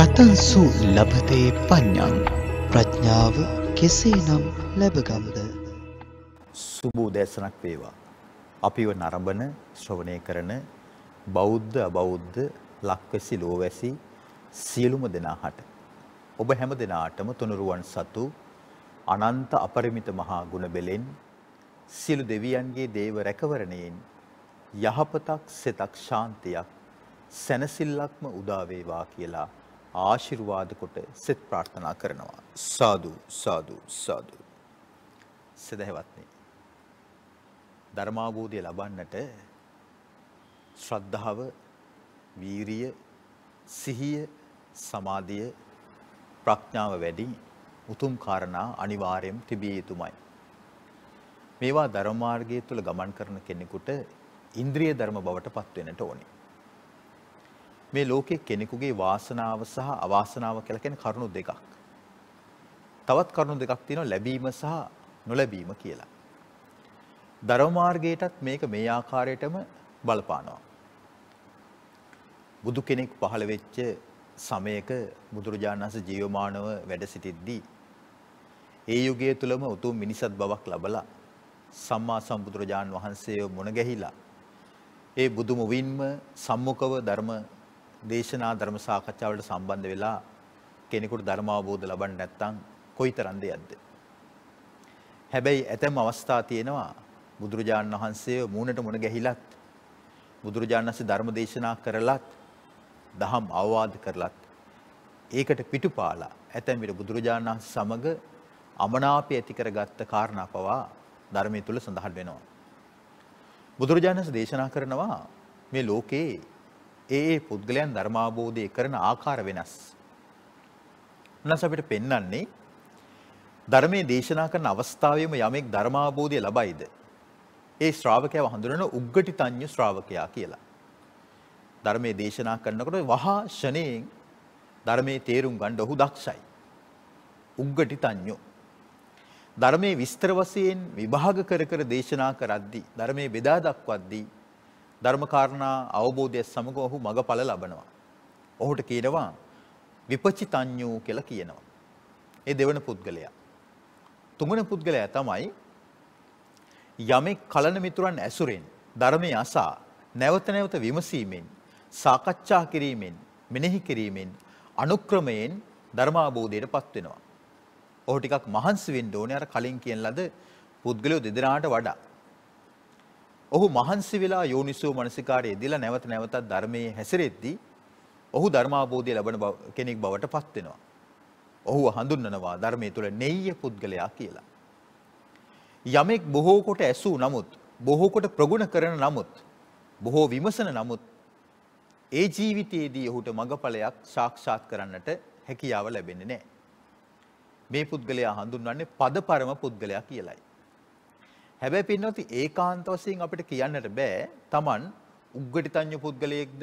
කතංසු ලබතේ පඤ්ඤං ප්‍රඥාව කෙසේනම් ලැබගම්ද. සුබ උදෑසනක් වේවා. අපිව නරඹන ශ්‍රවණය කරන බෞද්ධ අබෞද්ධ ලක්වැසි ලෝවැසි සියලුම දෙනාට ඔබ හැම දෙනාටම තුනුරුවන් සතු අනන්ත අපරිමිත මහා ගුණ බෙලෙන් සියලු දෙවියන්ගේ දේව රැකවරණයෙන් යහපතක් සෙතක් ශාන්තියක් සැනසෙල්ලක්ම උදා වේවා කියලා ආශිර්වාද කොට සෙත් ප්‍රාර්ථනා කරනවා. සාදු සාදු සාදු. සදහවත්නි, ධර්මාභෝධය ලබන්නට ශ්‍රද්ධාව, වීරිය, සිහිය, සමාධිය, ප්‍රඥාව වැඩි උතුම් කාරණා අනිවාර්යයෙන් තිබිය යුතුමයි. මේවා ධර්ම මාර්ගය තුළ ගමන් කරන කෙනෙකුට ඉන්ද්‍රිය ධර්ම බවට පත් වෙන්නට ඕනේ. මේ ලෝකයේ කෙනෙකුගේ වාසනාව සහ අවාසනාව කියලා කියන කරුණු දෙකක්. තවත් කරුණු දෙකක් තියෙනවා, ලැබීම සහ නොලැබීම කියලා. ධර්ම මාර්ගයටත් මේක මේ ආකාරයටම බලපානවා. බුදු කෙනෙක් පහළ වෙච්ච සමයක බුදුරජාණන් වහන්සේ ජීවමානව වැඩ සිටිද්දී ඒ යුගය තුලම උතුම් මිනිසත් බවක් ලබලා සම්මා සම්බුදුරජාණන් වහන්සේව මුණ ගැහිලා ඒ බුදු මුවින්ම සම්මුඛව ධර්ම දේශනා ධර්ම සාකච්ඡාවලට සම්බන්ධ වෙලා කෙනෙකුට ධර්ම අවබෝධ ලබන්න නැත්නම් කොයිතරම් දෙයක්ද. හැබැයි ඇතැම් අවස්ථා තියෙනවා බුදුරජාණන් වහන්සේව මූණට මුණ ගැහිලත් බුදුරජාණන් වහන්සේ ධර්ම දේශනා කරලත් දහම් අවවාද කරලත් ඒකට පිටුපාලා ඇතැම් විට බුදුරජාණන් වහන්සේ සමග අමනාපය ඇති කරගත්ත කාරණා පවා ධර්මයේ තුල සඳහන් වෙනවා. බුදුරජාණන් වහන්සේ දේශනා කරනවා මේ ලෝකේ ඒ පුද්ගලයන් ධර්මාභෝධය කරන ආකාර වෙනස්. නැස අපිට පෙන්වන්නේ ධර්මයේ දේශනා කරන අවස්ථාවේම යමෙක් ධර්මාභෝධය ලබයිද ඒ ශ්‍රාවකයව හඳුනන උග්ගටිතඤ්ඤ ශ්‍රාවකයා කියලා. ධර්මයේ දේශනා කරනකොට වහා ෂණයෙන් ධර්මයේ තේරුම් ගන්න ඔහු දක්ෂයි. උග්ගටිතඤ්ඤෝ. ධර්මයේ විස්තර වශයෙන් විභාග කර කර දේශනා කරද්දී ධර්මයේ බෙදා දක්වද්දී ධර්ම කාරණා අවබෝධය සමග ඔහු මගඵල ලබනවා. ඔහුට කියනවා විපචිතඤ්ඤෝ කියලා කියනවා. ඒ දෙවන පුද්ගලයා. තුන්වන පුද්ගලයා තමයි යමෙක් කලන මිතුරන් ඇසුරෙන් ධර්මයේ අසා නැවත නැවත විමසීමෙන් සාකච්ඡා කිරීමෙන් මෙනෙහි කිරීමෙන් අනුක්‍රමයෙන් ධර්මාභෝධයටපත් වෙනවා. ඔහු ටිකක් මහන්සි වෙන්න ඕනේ අර කලින් කියන ලද පුද්ගලයෝ දෙදෙනාට වඩා. ඔහු මහන්සි වෙලා යෝනිසෝ මනසිකාරයේ යෙදලා නැවත නැවතත් ධර්මයේ හැසිරෙද්දී ඔහු ධර්මාභෝධය ලබන කෙනෙක් බවට පත් වෙනවා. ඔහුව හඳුන්වනවා ධර්මයේ තුල නෙය්‍ය පුද්ගලයා කියලා. යමෙක් බොහෝ කොට ඇසූ නමුත් බොහෝ කොට ප්‍රගුණ කරන නමුත් බොහෝ විමසන නමුත් ඒ ජීවිතයේදී ඔහුට මඟඵලයක් සාක්ෂාත් කරන්නට හැකියාව ලැබෙන්නේ නැහැ. මේ පුද්ගලයා හඳුන්වන්නේ පදපරම පුද්ගලයා කියලයි. හැබැයි පින්නොත් ඒකාන්ත වශයෙන් අපිට කියන්නට බෑ Taman උග්ගටිතඤ්ඤ පුද්ගලයෙක්ද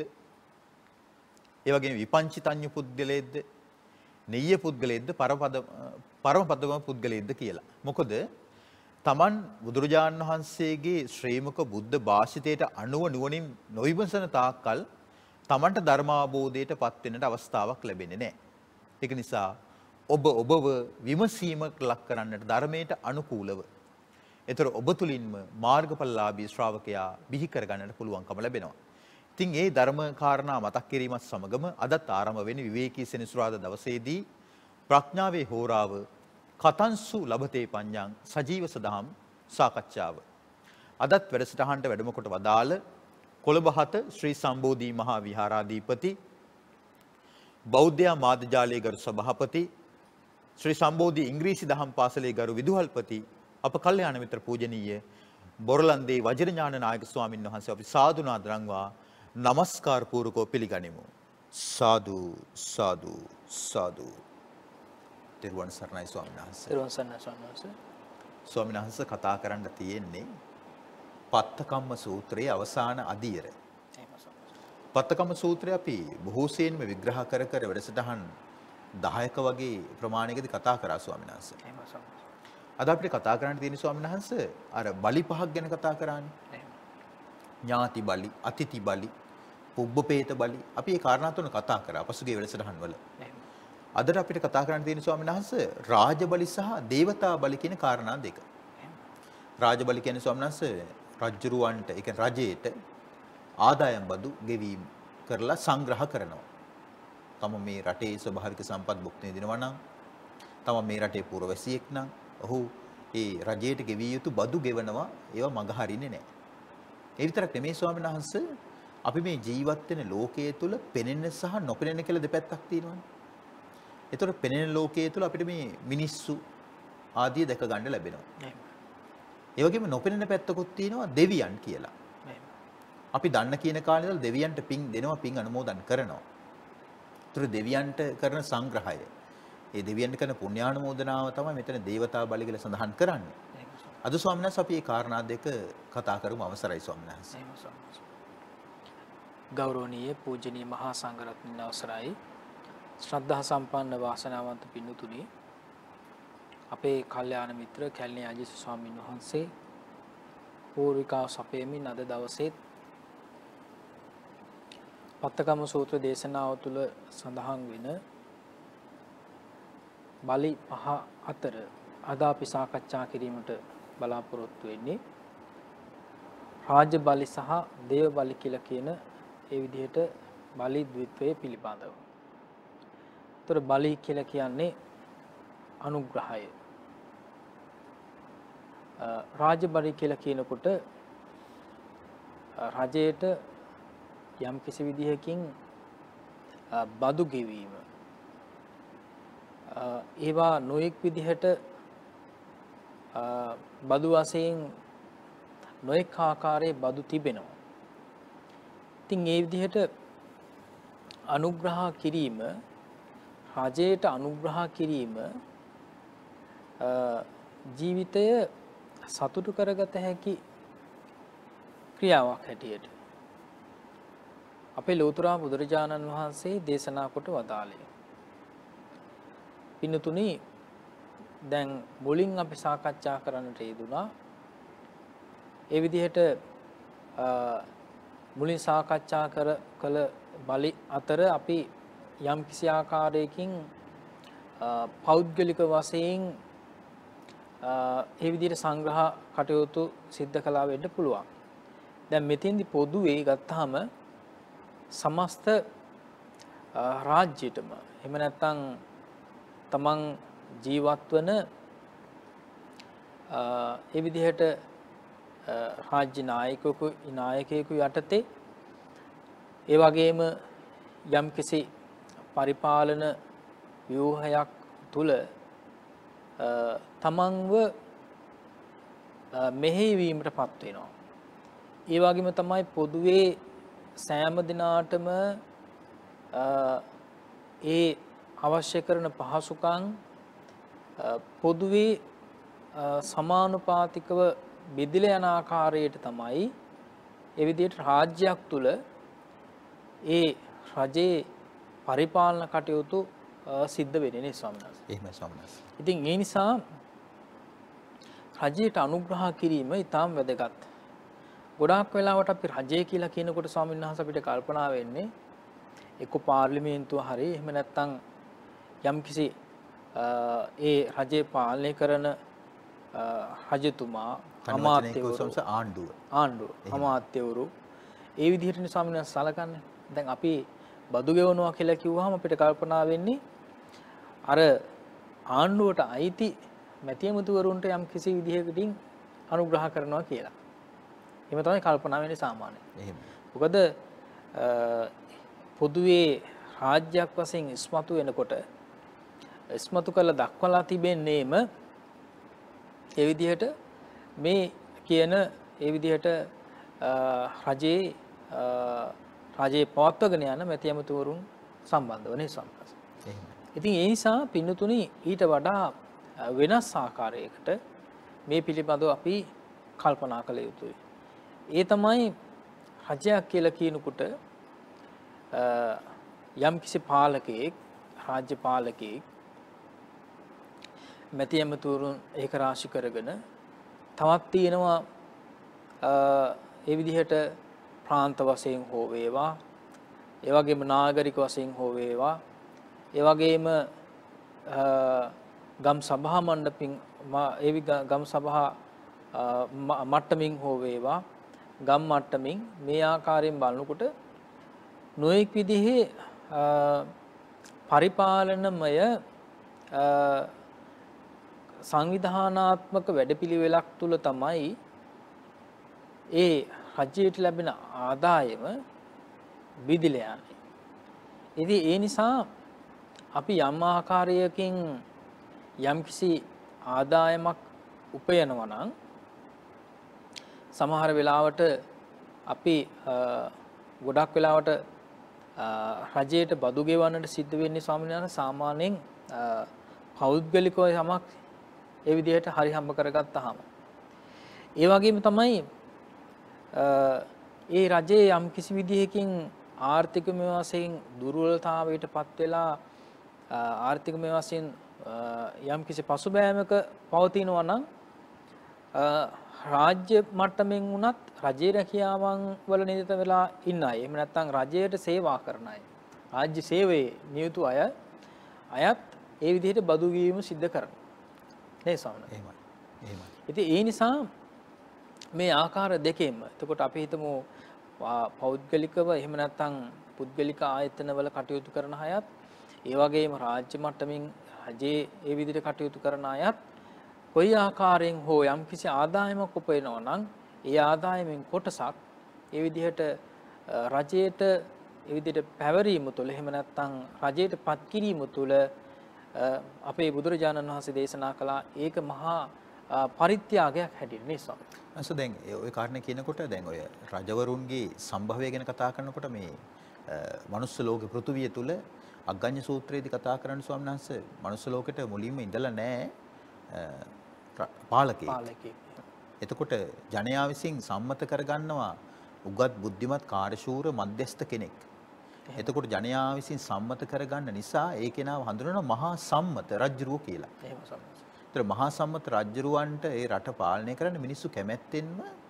ඒ වගේම විපංචිතඤ්ඤ පුද්ගලයෙක්ද නෙය්‍ය පුද්ගලයෙක්ද පරමපදම පුද්ගලයෙක්ද කියලා. මොකද Taman බුදුරජාණන් වහන්සේගේ ශ්‍රේමක බුද්ධ භාෂිතයට අනුව නුවණින් නොවිමසන තාක්කල් Tamanට ධර්මාභෝධයට පත් වෙන්නට අවස්ථාවක් ලැබෙන්නේ නැහැ. ඒක නිසා ඔබව විමසීමක් ලක් කරන්නට ධර්මයට අනුකූලව ඒතර ඔබ තුලින්ම මාර්ගඵලලාභී ශ්‍රාවකයා බිහි කරගන්නට පුළුවන්කම ලැබෙනවා. ඉතින් ඒ ධර්ම කාරණා මතක් කිරීමත් සමගම අදත් ආරම්භ වෙන විවේකී සෙනසුරාදා දවසේදී ප්‍රඥාවේ හෝරාව කතංසු ලබතේ පඤ්ඤං සජීව සදහම් සාකච්ඡාව. අදත් වැඩසටහනට වැඩම කොට වදාළ කොළඹ 7 ශ්‍රී සම්බෝධි මහා විහාරාධිපති බෞද්ධ මාධ්‍යාලයේ ගරු සභාපති ශ්‍රී සම්බෝධි ඉංග්‍රීසි දහම් පාසලේ ගරු විදුහල්පති අප කල්යාණ මිත්‍ර පූජනීය බොරලන්දේ වජිරඥාන නායක ස්වාමින් වහන්සේ අපි සාදු නාදරංවා নমස්කාර පූර්වකව පිළිගනිමු. සාදු සාදු සාදු. තිරුවන් සරණයි ස්වාමීන් වහන්සේ. තිරුවන් සරණයි ස්වාමීන් වහන්සේ. ස්වාමීන් වහන්සේ කතා කරන්න තියෙන්නේ පත්තකම්ම සූත්‍රයේ අවසාන අදියර. පත්තකම්ම සූත්‍රය අපි බොහෝ සෙයින්ම විග්‍රහ කර කර වැඩසටහන් 10ක වගේ ප්‍රමාණයකදී කතා කරා ස්වාමීන් වහන්සේ. අද අපිට කතා කරන්න තියෙන ස්වාමීන් වහන්සේ අර බලි පහක් ගැන කතා කරානේ. ඥාති බලි, අතිථි බලි, පුබ්බපේත බලි. අපි මේ කාරණා තුන කතා කරා පසුගිය වැඩසටහන් වල. අදට අපිට කතා කරන්න තියෙන ස්වාමීන් වහන්සේ රාජ බලි සහ දේවතා බලි කියන කාරණා දෙක. රාජ බලි කියන්නේ ස්වාමීන් වහන්සේ රජුරවන්ට, ඒ කියන්නේ රජයට ආදායම් බදු ගෙවීම කරලා සංග්‍රහ කරනවා. තම මේ රටේ ස්වභාවික සම්පත් භුක්ති විඳිනවා නම්, තම මේ රටේ පුරවැසියෙක් නම්, ඔහු ඒ රජයට ගෙවිය යුතු බදු ගෙවනවා. ඒවා මග හරින්නේ නැහැ. ඒ විතරක් නෙමෙයි ස්වාමීන් වහන්සේ අපි මේ ජීවත් වෙන ලෝකයේ තුල පෙනෙන සහ නොපෙනෙන කියලා දෙපැත්තක් තියෙනවානේ. ඒතකොට පෙනෙන ලෝකයේ තුල අපිට මේ මිනිස්සු ආදිය දැක ගන්න ලැබෙනවා. ඒ වගේම නොපෙනෙන පැත්තකුත් තියෙනවා දෙවියන් කියලා. අපි දන්න කියන කාලේ ඉඳලා දෙවියන්ට පින් දෙනවා, පින් අනුමෝදන් කරනවා. ඒතර දෙවියන්ට කරන සංග්‍රහය, ඒ දෙවියන්ට කරන පුණ්‍යානුමෝදනාව තමයි මෙතන දේවතා බලය කියලා සඳහන් කරන්නේ. අද ස්වාමීන් වහන්සේ අපි මේ කාරණා දෙක කතා කරමු. අවසරයි ස්වාමීන් වහන්සේ. ගෞරවනීය පූජනීය මහා සංඝරත්නයන් අවසරයි. ශ්‍රද්ධා සම්පන්න වාසනාවන්ත පින්තුනි, අපේ කල්යාණ මිත්‍ර කැලණිය අජිත් ස්වාමීන් වහන්සේ පූර්විකාව සපයමින් අද දවසේ පත්තකම සූත්‍ර දේශනාව තුළ සඳහන් වෙන බලි පහ අතර අද අපි සාකච්ඡා කිරීමට බලාපොරොත්තු වෙන්නේ රාජ්‍ය බලි සහ දේව බලි කියලා කියන ඒ විදිහට බලි ද්විත්වය පිළිබඳව. ඒතර බලි කියලා කියන්නේ අනුග්‍රහය. රාජ්‍ය බලි කියලා කියනකොට රජයට යම් කිසි විදිහකින් බදු ගෙවීම, ඒවා නොඑක් විදිහට බදු වශයෙන් නොඑක් ආකාරයේ බදු තිබෙනවා. ඉතින් ඒ විදිහට අනුග්‍රහ කිරීම, රජයට අනුග්‍රහ කිරීම ජීවිතය සතුටු කරගත හැකි ක්‍රියාවක් හැටියට අපේ ලෝතර බුදුරජාණන් වහන්සේ දේශනා කොට වදාළේ. පින්තුනි, දැන් මුලින් අපි සාකච්ඡා කරන්නට යෙදුනා ඒ විදිහට මුලින් සාකච්ඡා කළ බලි අතර අපි යම් කිසි ආකාරයකින් පෞද්ගලික වශයෙන් ඒ විදිහට සංග්‍රහ කටයුතු සිද්ධ කළා වෙන්න පුළුවන්. දැන් මෙතෙන්දි පොදුවේ ගත්තාම සමස්ත රාජ්‍යයටම, එහෙම නැත්නම් තමන් ජීවත් වන ඒ විදිහට රාජ්‍ය නායකයෙකු යටතේ, ඒ වගේම යම්කිසි පරිපාලන ව්‍යුහයක් තුල තමන්ව මෙහෙයවීමටපත් වෙනවා. ඒ වගේම තමයි පොදුවේ සෑම දිනාටම ඒ අවශ්‍ය කරන පහසුකම් පොදුවේ සමානුපාතිකව බෙදලා යන ආකාරයට තමයි ඒ විදිහට රාජ්‍යයක් තුල ඒ රජේ පරිපාලන කටයුතු සිද්ධ වෙන්නේ නේ ස්වාමීන් වහන්සේ. එහෙමයි ස්වාමීන් වහන්සේ. ඉතින් ඒ නිසා රජයට අනුග්‍රහ කිරීම ඉතාම වැදගත්. ගොඩාක් වෙලාවට අපි රජය කියලා කියනකොට ස්වාමීන් වහන්සේ අපිට කල්පනා වෙන්නේ එක්ක පාර්ලිමේන්තුව හරි, එහෙම නැත්නම් යම්කිසි ඒ රජේ පාලනය කරන රජතුමා, අමාත්‍යවරු, ආණ්ඩුව අමාත්‍යවරු, ඒ විදිහට ස්වාමීන් වහන්සේ සලකන්නේ. දැන් අපි බදු ගෙවනවා කියලා කිව්වහම අපිට කල්පනා වෙන්නේ අර ආණ්ඩුවට අයිති මැතිඇමතිවරුන්ට යම් කිසි විදිහකින් අනුග්‍රහ කරනවා කියලා. එහෙම තමයි කල්පනා වෙන්නේ සාමාන්‍යයෙන්. එහෙම. මොකද පොදුවේ රාජ්‍යයක් වශයෙන් ඉස්මතු වෙනකොට ඉස්මතු කළ දක්වලා තිබෙන්නේම ඒ විදිහට මේ කියන ඒ විදිහට රජයේ පවත්වගෙන යන මැතිඇමතිවරුන් සම්බන්ධව නේ සම්පස්. ඉතින් ඒ නිසා පින්නතුනි ඊට වඩා වෙනස් ආකාරයකට මේ පිළිබඳව අපි කල්පනා කළ යුතුයි. ඒ තමයි රජයක් කියලා කියනකොට යම් කිසි පාලකයෙක්, රාජ්‍ය පාලකයෙක් මැතිඇමතිවරුන් ඒක රාශි කරගෙන තවත් තියෙනවා ඒ විදිහට ප්‍රාන්ත වශයෙන් හෝ වේවා, ඒ වගේම නාගරික වශයෙන් හෝ වේවා, ඒ වගේම ගම් සභා මණ්ඩපින් ගම් සභා මට්ටමින් හෝ වේවා ගම් මට්ටමින් මේ ආකාරයෙන් බලනකොට නොඑක් විදිහේ පරිපාලනමය සංවිධානාත්මක වැඩපිළිවෙලක් තුල තමයි ඒ රජයට ලැබෙන ආදායම විදිලා යන්නේ. ඉතින් ඒ නිසා අපි යම් ආකාරයකින් යම්කිසි ආදායමක් උපයනවා නම් සමහර වෙලාවට අපි ගොඩක් වෙලාවට රජයට බදු ගෙවන්නට සිද්ධ වෙන්නේ ස්වාමීන් වහන්සේ සාමාන්‍යයෙන් පෞද්ගලිකව යමක් ඒ විදිහට හරි හම්බ කරගත්තාම ඒ වගේම තමයි ඒ රජයේ යම් කිසි විදිහකින් ආර්ථිකමය වශයෙන් දුර්වලතාවයටපත් වෙලා ආර්ථිකමය වශයෙන් යම් කිසි පසුබෑමක පවතිනවා නම් රාජ්‍ය මට්ටමින් වුණත් රජයේ රැකියාවන් වල නිරත වෙලා ඉන්න අය එහෙම නැත්නම් රජයට සේවා කරන අය රාජ්‍ය සේවයේ නියුතු අයත් ඒ විදිහට බදු ගීම සිද්ධ කරනවා නේ ස්වාමීනි. එහෙමයි. ඉතින් ඒ නිසා මේ ආකාර දෙකෙන්ම එතකොට අපි හිතමු පෞද්ගලිකව එහෙම නැත්නම් පුද්ගලික ආයතනවල කටයුතු කරන අයත් ඒ වගේම රාජ්‍ය මට්ටමින් රජයේ ඒ විදිහට කටයුතු කරන අයත් කොයි ආකාරයෙන් හෝ යම් කිසි ආදායමක් උපයනවා නම් ඒ ආදායමෙන් කොටසක් ඒ විදිහට රජයට ඒ විදිහට පැවරීම තුළ එහෙම නැත්නම් රජයට පත් කිරීම තුළ අපේ බුදුරජාණන් වහන්සේ දේශනා කළා ඒක මහා පරිත්‍යාගයක් හැටියට නිසා. අස දැන් ඔය කාරණේ කියනකොට දැන් ඔය රජවරුන්ගේ සම්භවය ගැන කතා කරනකොට මේ මනුස්ස ලෝක පෘථුවිය තුල අග්ගඤ්ඤ සූත්‍රයේදී කතා කරන ස්වාමීන් වහන්සේ මනුස්ස ලෝකෙට මුලින්ම ඉඳලා නැහැ පාලකෙක්. එතකොට ජනයා විසින් සම්මත කරගන්නවා උගත් බුද්ධිමත් කාර්යශූර මධ්‍යස්ථ කෙනෙක්. එතකොට ජනයා විසින් සම්මත කරගන්න නිසා ඒ කෙනාව හඳුනනවා මහා සම්මත රජුරුව කියලා. එහෙම සම්මත. ඒතර මහා සම්මත රජුරවන්ට ඒ රට පාලනය කරන්න මිනිස්සු කැමැත්තෙන්ම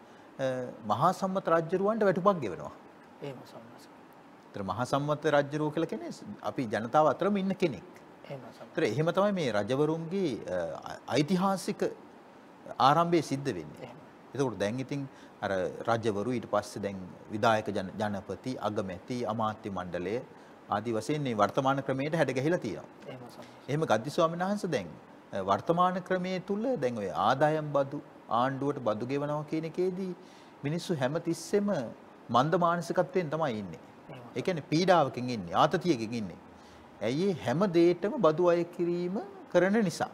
මහා සම්මත රජුරවන්ට වැටුපක් ගෙවනවා. එහෙම සම්මත. ඒතර මහා සම්මත රජුරුව කියලා කියන්නේ අපි ජනතාව අතරම ඉන්න කෙනෙක්. එහෙම සම්මත. ඒතර එහෙම තමයි මේ රජවරුන්ගේ ඓතිහාසික ආරම්භය සිද්ධ වෙන්නේ. එතකොට දැන් ඉතින් අර රජවරු ඊට පස්සේ දැන් විධායක ජනපති අගමැති අමාත්‍ය මණ්ඩලය ආදී වශයෙන් මේ වර්තමාන ක්‍රමයට හැඩ ගැහිලා තියෙනවා. එහෙම ගද්දි ස්වාමීන් වහන්සේ දැන් වර්තමාන ක්‍රමයේ තුල දැන් ඔය ආදායම් බදු ආණ්ඩුවට බදු ගෙවනවා කියන එකේදී මිනිස්සු හැමතිස්සෙම මන්ද මානසිකත්වයෙන් තමයි ඉන්නේ. ඒ කියන්නේ පීඩාවකින් ඉන්නේ, ආතතියකින් ඉන්නේ. ඇයි හැම දෙයකටම බදු අය කිරීම කරන නිසා.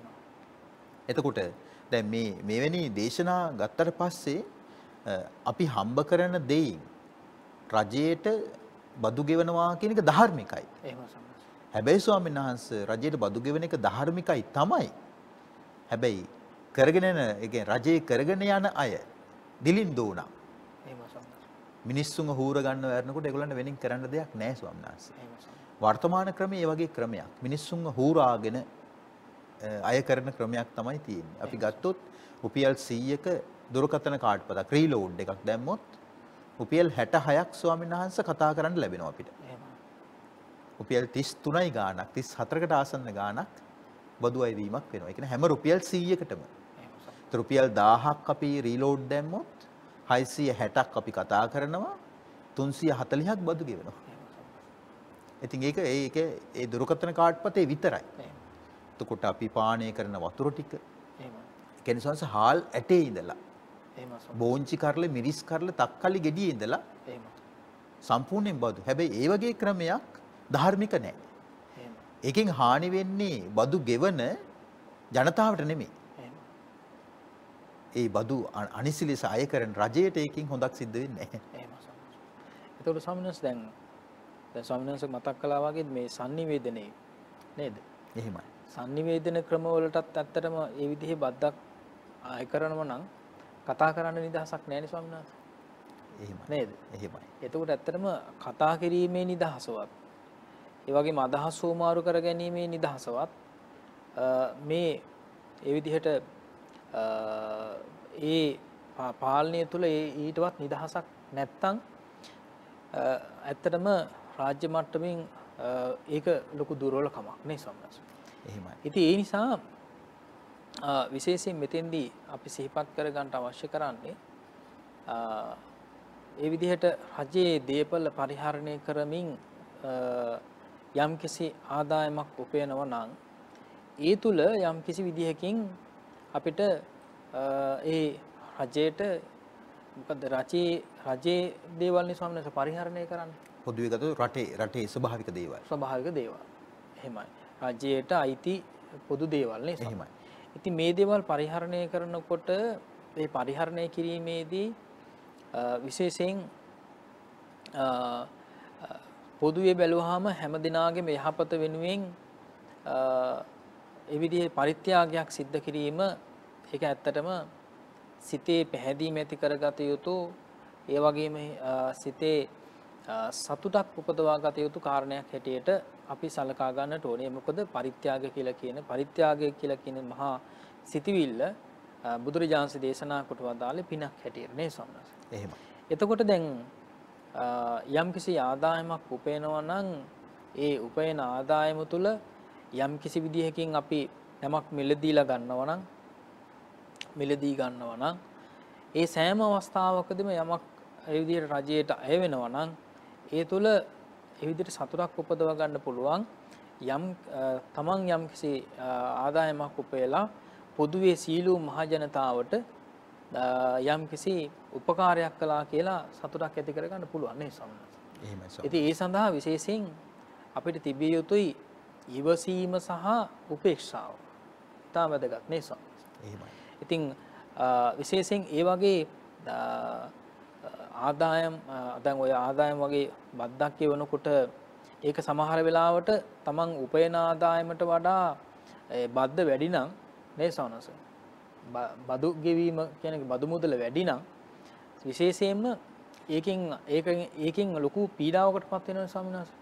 එතකොට දැන් මේ මෙවැනි දේශනා ගත්තට පස්සේ අපි හම්බ කරන දෙයින් රජයට බදු ගෙවනවා කියන එක ධාර්මිකයි. හැබැයි ස්වාමීන් වහන්සේ රජයට බදු ගෙවන එක ධාර්මිකයි තමයි. හැබැයි කරගෙන යන ඒ කියන්නේ රජයේ කරගෙන යන අය දිලින් දෝනා. මිනිස්සුන්ව හූර ගන්න වරනකොට ඒගොල්ලන්ට වෙනින් කරන්න දෙයක් නැහැ ස්වාමීන් වහන්සේ. වර්තමාන ක්‍රමයේ ඒ වගේ ක්‍රමයක්. මිනිස්සුන්ව හූරාගෙන අය කරන ක්‍රමයක් තමයි තියෙන්නේ. අපි ගත්තොත් රුපියල් 100ක දුරකථන කාඩ් පතක් රීලෝඩ් එකක් දැම්මොත් රුපියල් 66ක් ස්වාමීන් වහන්සේ කතා කරන්න ලැබෙනවා අපිට. රුපියල් 33යි ගාණක් 34කට ආසන්න ගාණක් බදු අයවීමක් වෙනවා. ඒ කියන්නේ හැම රුපියල් 100කටම. රුපියල් 1000ක් අපි රීලෝඩ් දැම්මොත් 660ක් අපි කතා කරනවා 340ක් බදු ගෙවනවා. ඉතින් ඒක ඒ දුරකථන කාඩ් පතේ විතරයි. එතකොට අපි පානය කරන වතුර ටික කියන්නේ සංස හාල් ඇටේ ඉඳලා බෝංචි කරලා මිරිස් කරලා තක්කලි ගෙඩියේ ඉඳලා සම්පූර්ණයෙන් බදු. හැබැයි ඒ වගේ ක්‍රමයක් ධාර්මික නැහැ. ඒකෙන් හානි වෙන්නේ බදු ගෙවන ජනතාවට නෙමෙයි. ඒ බදු අනිසිලෙස අය කරන රජයට ඒකෙන් හොඳක් සිද්ධ වෙන්නේ නැහැ. ඒතකොට ස්වාමීන් දැන් ස්වාමීන් වහන්සේ මතක් කළා වගේ මේ sannivedanaye නේද? එහෙමයි. sannivedana ක්‍රමවලටත් ඇත්තටම ඒ විදිහේ බද්දක් ආය කරනවා නම් කතා කරන්න නිදහසක් නැහැ නේ ස්වාමීන් වහන්සේ. එහෙමයි. නේද? එහෙමයි. එතකොට ඇත්තටම කතා කිරීමේ නිදහසවත් ඒ වගේම අදහස් සෝමාරු කර ගැනීමේ නිදහසවත් මේ ඒ විදිහට ඒ පාලනය තුළ ඊටවත් නිදහසක් නැත්තම් ඇත්තටම රාජ්‍ය මට්ටමින් ඒක ලොකු දුර්වලකමක් නේ ස්වාමීන් වහන්සේ. එහෙමයි. ඉතින් ඒ නිසා විශේෂයෙන් මෙතෙන්දී අපි සිහිපත් කර ගන්නට අවශ්‍ය කරන්නේ ඒ විදිහට රජයේ දේපල පරිහරණය කරමින් යම්කිසි ආදායමක් උපයනවා නම් ඒ තුල යම්කිසි විදිහකින් අපිට ඒ රජයට මොකද රජයේ දේවල් නිසාම පරිහරණය කරන්නේ පොදුවේ ගත්තොත් රටේ ස්වභාවික දේවල්. එහෙමයි. රජයට අයිති පොදු දේවල් නේ. එහෙමයි. ඉතින් මේ දේවල් පරිහරණය කරනකොට මේ පරිහරණය කිරීමේදී විශේෂයෙන් පොදුවේ බැලුවාම හැම දිනාගේම යහපත වෙනුවෙන් ඒ විදිහේ පරිත්‍යාගයක් සිද්ධ කිරීම ඒක ඇත්තටම සිතේ පැහැදීම ඇති කරගත යුතු ඒ වගේම සිතේ සතුටක් උපදවා ගත යුතු කාරණයක් හැටියට අපි සලකා ගන්නට ඕනේ. මොකද පරිත්‍යාගය කියලා කියන මහා සිටිවිල්ල බුදුරජාණන්සේ දේශනා කොට වදාළේ පිනක් හැටියට නේ සම්මාස. එහෙමයි. එතකොට දැන් යම්කිසි ආදායමක් උපයනවා නම් ඒ උපයන ආදායම තුල යම්කිසි විදිහකින් අපි යමක් මිලදී ගන්නවා නම් ඒ සෑම අවස්ථාවකදීම යමක් ඒ විදිහට රජයට අය වෙනවා නම් ඒ තුල ඒ විදිහට සතුටක් උපදව ගන්න පුළුවන් තමන් යම්කිසි ආදායමක් උපයලා පොදුවේ සීලූ මහ ජනතාවට යම්කිසි උපකාරයක් කළා කියලා සතුටක් ඇති කර ගන්න පුළුවන් නේ සම්මාස. එහෙමයි සම්. ඉතින් ඒ සඳහා විශේෂයෙන් අපිට තිබිය යුතුයි ඉවසීම සහ උපේක්ෂාව. තාම වැදගත් නේ සම්මාස. එහෙමයි. ඉතින් විශේෂයෙන් ඒ වගේ ආදායම් දැන් ඔය ආදායම් වගේ බද්දක් කියවනකොට ඒක සමහර වෙලාවට තමන් උපයන ආදායමට වඩා බද්ද වැඩි නම් නේ සවනස බදු ගෙවීම කියන බදු මුදල වැඩි නම් විශේෂයෙන්ම ඒකෙන් ලොකු පීඩාවකටපත් වෙනවා ස්වාමීන් වහන්සේ.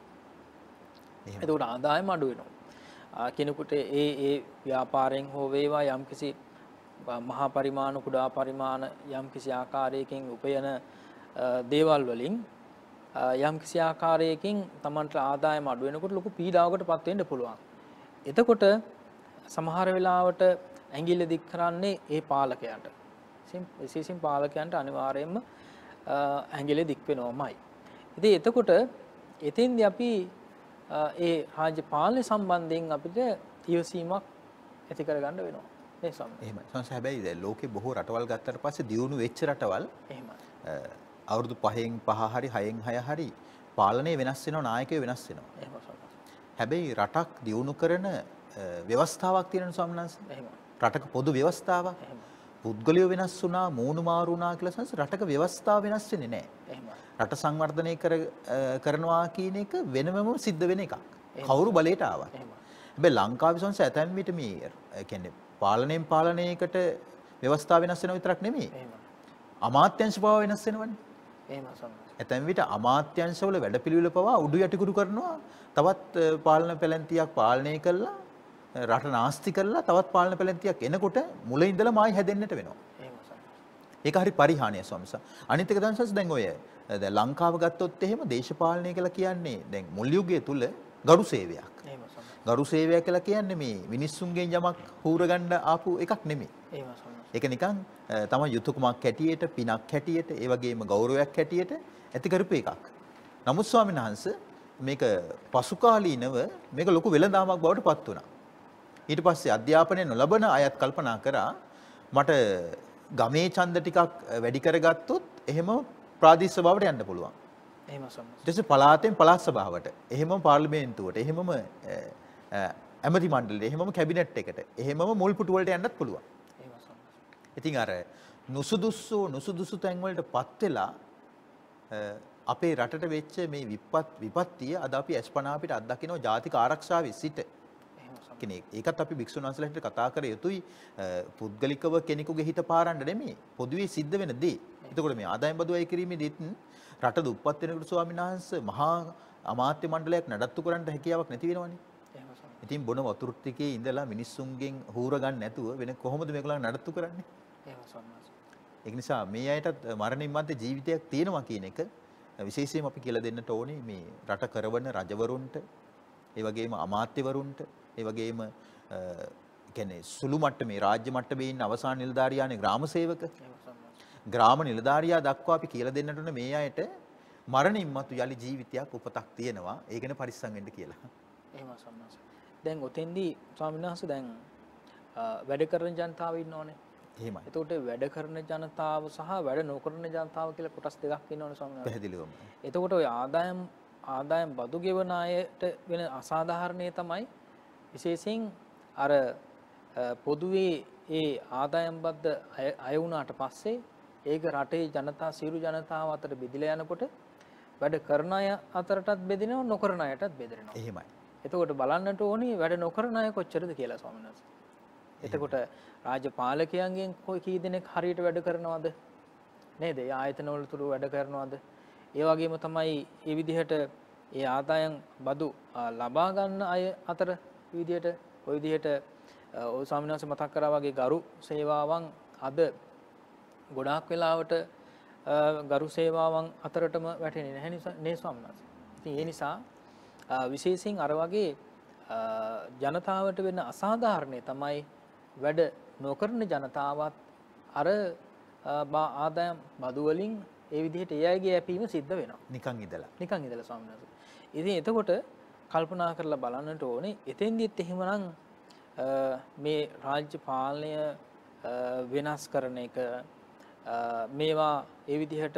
එතකොට ආදායම අඩු වෙනවා. කෙනෙකුට ඒ ව්‍යාපාරයෙන් හෝ වේවා යම්කිසි මහා පරිමාණ කුඩා පරිමාණ යම්කිසි ආකාරයකින් උපයන දේවල් වලින් යම්කිසි ආකාරයකින් Tamanට ආදායම අඩු වෙනකොට ලොකු පීඩාවකටපත් වෙන්න පුළුවන්. එතකොට සමහර වෙලාවට ඇඟිල්ල දික් කරන්නේ ඒ පාලකයන්ට. විශේෂයෙන් පාලකයන්ට අනිවාර්යයෙන්ම ඇඟිල්ල දික් වෙනවමයි. ඉතින් එතකොට එතෙන්දී අපි ඒ රාජ්‍ය පාලනය සම්බන්ධයෙන් අපිට ඉවසීමක් ඇති කරගන්න වෙනවා. මේ සම්බන්ධ. එහෙමයි. හැබැයි දැන් ලෝකේ බොහෝ රටවල් ගත්තට පස්සේ දියුණු වෙච්ච රටවල් එහෙමයි. අවුරුදු 5න් 5 හරි 6න් 6 හරි පාලනය වෙනස් වෙනවා, නායකයෝ වෙනස් වෙනවා. එහෙමයි. හැබැයි රටක් දියුණු කරන ව්‍යවස්ථාවක් තියෙනවා ස්වාමීන් වහන්සේ. එහෙමයි. රටක පොදු ව්‍යවස්ථාවක්. පුද්ගලයෝ වෙනස් වුණා, මූණු මාරු වුණා කියලා සංස රටක ව්‍යවස්ථාව වෙනස් වෙන්නේ නැහැ. එහෙමයි. රට සංවර්ධනය කරනවා කියන එක වෙනමම සිද්ධ වෙන එකක්. කවුරු බලයට ආවා. හැබැයි ලංකාවේ සංස ඇතැම් විට මේ කියන්නේ පාලනයෙන් පාලනයකට ව්‍යවස්ථාව වෙනස් වෙනව විතරක් නෙමෙයි. අමාත්‍යංශ පවා වෙනස් වෙනවනේ. එහෙමයි සම්මත. ඇතැම් විට අමාත්‍යංශවල වැඩපිළිවෙල පවා උඩු යටිකුරු කරනවා. තවත් පාලන පැලැන්තියක් පාලනය කළා රට නාස්ති කරලා තවත් පාලන පැලැන්තියක් එනකොට මුල ඉඳලා මායි හැදෙන්නට වෙනවා. එහෙමයි සම්මත. ඒක හරි පරිහානිය ස්වාමීන්. අනිත් එක දැන් දැන් ඔය දැන් ලංකාව ගත්තොත් එහෙම දේශපාලනය කියලා කියන්නේ දැන් මුල් යුගයේ තුල ගරු සේවයක්. එහෙමයි සම්මත. ගරු සේවය කියලා කියන්නේ මේ මිනිස්සුන්ගෙන් යමක් හූරගන්න ආපු එකක් නෙමෙයි. එහෙමයි සම්මත. ඒක නිකන් තමයි යුතුයකමක් හැටියට, පිනක් හැටියට, ඒ වගේම ගෞරවයක් හැටියට ඇති කරපු එකක්. නමුත් ස්වාමීන් වහන්සේ මේක පසුකාලීනව මේක ලොකු වෙළඳාමක් බවට පත් වුණා. ඊට පස්සේ අධ්‍යාපනය නොලබන අයත් කල්පනා කරා මට ගමේ ඡන්ද ටිකක් වැඩි කරගත්තොත් එහෙම ප්‍රාදේශීය සභාවට යන්න පුළුවන්. එහෙම සම්මත. ඊට පස්සේ පළාතෙන් පළාත් සභාවට, එහෙමම පාර්ලිමේන්තුවට, එහෙමම ඇමති මණ්ඩලයට, එහෙමම කැබිනට් එකට, එහෙමම මුල් පුටු වලට යන්නත් පුළුවන්. එහෙම සම්මත. ඉතින් අර නුසුදුසු තැන් වලටපත් වෙලා අපේ රටට වෙච්ච මේ විපත්තිය අද අපි අස්පනා අපිට අත්දකින්න ජාතික ආරක්ෂාවේ සිට ඒකත් අපි භික්ෂුන් වහන්සේලාට කතා කර යුතුයි. පුද්ගලිකව කෙනෙකුගේ හිත පාරන්න නෙමෙයි. පොදුවේ සිද්ධ වෙන දේ. එතකොට මේ ආදායම් බදු අය කිරීමේදීත් රට දුප්පත් වෙනකොට ස්වාමීන් වහන්සේ මහා අමාත්‍ය මණ්ඩලයක් නඩත්තු කරන්න හැකියාවක් නැති වෙනවනේ. ඉතින් බොන වතුර ටිකේ ඉඳලා මිනිස්සුන්ගෙන් හූර ගන්න නැතුව වෙන කොහොමද මේගොල්ලන් නඩත්තු කරන්නේ? ඒක නිසා මේ අයටත් මරණින් මත්තේ ජීවිතයක් තියෙනවා කියන එක විශේෂයෙන්ම අපි කියලා දෙන්නට ඕනේ මේ රට කරවන රජවරුන්ට, ඒ වගේම අමාත්‍යවරුන්ට, ඒ වගේම කියන්නේ සුළු මට්ටමේ රාජ්‍ය මට්ටමේ ඉන්න අවසාන නිලධාරියානේ ග්‍රාම සේවක. ග්‍රාම නිලධාරියා දක්වා අපි කියලා දෙන්නට ඕනේ මේ අයට මරණින් මතු යලි ජීවිතයක් උපතක් තියෙනවා. ඒ ගැන පරිස්සම් වෙන්න කියලා. එහෙම සම්මාස. දැන් ඔතෙන්දී ස්වාමීන් වහන්සේ දැන් වැඩ කරන ජනතාව ඉන්නෝනේ. එහෙමයි. එතකොට වැඩ කරන ජනතාව සහ වැඩ නොකරන ජනතාව කියලා කොටස් දෙකක් ඉන්නෝනේ ස්වාමීන් වහන්සේ. පැහැදිලිවම. එතකොට ඔය ආදායම් බදු ගෙවන අයට වෙන අසාධාරණේ තමයි විශේෂයෙන් අර පොදුවේ ඒ ආදායම් බද්ද අය වුණාට පස්සේ ඒක රටේ ජනතා සියලු ජනතාව අතර බෙදිලා යනකොට වැඩ කරන අය අතරටත් බෙදෙනවා නොකරන අයටත් බෙදෙනවා. එහෙමයි. එතකොට බලන්නට ඕනේ වැඩ නොකරන අය කොච්චරද කියලා ස්වාමීන් වහන්සේ. එතකොට රාජ්‍ය පාලකයන්ගෙන් කී දෙනෙක් හරියට වැඩ කරනවද? නේද? ඒ ආයතනවල තුරු වැඩ කරනවද? ඒ වගේම තමයි මේ විදිහට ඒ ආදායම් බදු ලබා ගන්න අය අතර විදිහට ওই විදිහට ඔය ස්වාමීන් වහන්සේ මතක් කරා වගේ ගරු සේවාවන් අද ගොඩාක් වෙලාවට ගරු සේවාවන් අතරටම වැටෙන්නේ නැහැ නේ ස්වාමීන් වහන්සේ. ඉතින් ඒ නිසා විශේෂයෙන් අර වගේ ජනතාවට වෙන අසාධාරණේ තමයි වැඩ නොකරන ජනතාවත් අර ආදායම් බදු වලින් ඒ විදිහට ඒ අයගේ යැපීම සිද්ධ වෙනවා. නිකන් ඉඳලා ස්වාමීන් වහන්සේ. ඉතින් එතකොට කල්පනා කරලා බලන්නට ඕනේ එතෙන්දිත් එහෙමනම් මේ රාජ්‍ය පාලනය වෙනස් කරන එක මේවා ඒ විදිහට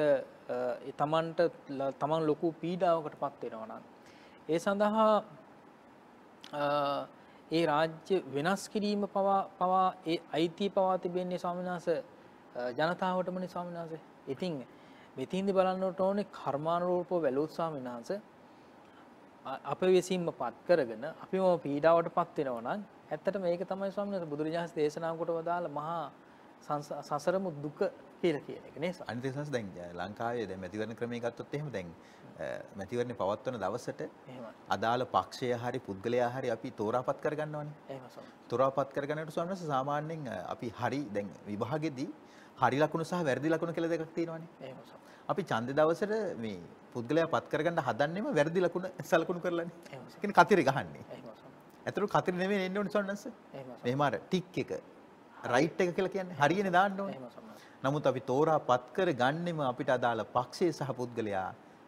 තමන් ලොකු පීඩාවකටපත් වෙනවා නම් ඒ සඳහා ඒ රාජ්‍ය වෙනස් කිරීම පවා ඒ අයිතිය පවා තිබෙන්නේ ස්වාමීන් වහන්සේ ජනතාවටමනේ ස්වාමීන් වහන්සේ. ඉතින් මෙතින්දි බලන්නට ඕනේ කර්මානුරූපව වැළුවොත් ස්වාමීන් වහන්සේ අප විසින්ම පත් කරගෙන අපිම පීඩාවටපත් වෙනවා නම් ඇත්තට මේක තමයි ස්වාමීන් වහන්සේ බුදුරජාණන් දේශනා කොට වදාළ මහා සසරම දුක කියලා කියන එක නේද? අනිත් ඒසස් දැන් ලංකාවේ දැන් මැතිවරණ ක්‍රමයේ ගත්තොත් එහෙම දැන් මැතිවරණේ පවත්වන දවසට අදාළ පක්ෂය හරි පුද්ගලයා හරි අපි තෝරාපත් කරගන්නවනේ. එහෙම සම. තෝරාපත් කරගන්නට ස්වාමීන් වහන්සේ සාමාන්‍යයෙන් අපි හරි දැන් විභාගෙදී හරි ලකුණු සහ වැරදි ලකුණු කියලා දෙකක් තියෙනවානේ. එහෙම සම. අපි ඡන්ද දවසට මේ පුද්ගලයා පත් කරගන්න හදන්නෙම වැරදි ලකුණු සලකුණු කරලානේ. එහෙම සම. කියන්නේ කතිරේ ගහන්නේ. එහෙම සම. ඇත්තට කතිරේ නෙමෙයි එන්නේ ඕනේ ස්වාමීන් වහන්සේ. එහෙම සම. මෙහෙම අර ටික් එක රයිට් එක කියලා කියන්නේ හරියනේ දාන්න ඕනේ. එහෙම සම. නමුත් අපි තෝරාපත් කර ගන්නෙම අපිට අදාළ පක්ෂයේ සහ පුද්ගලයා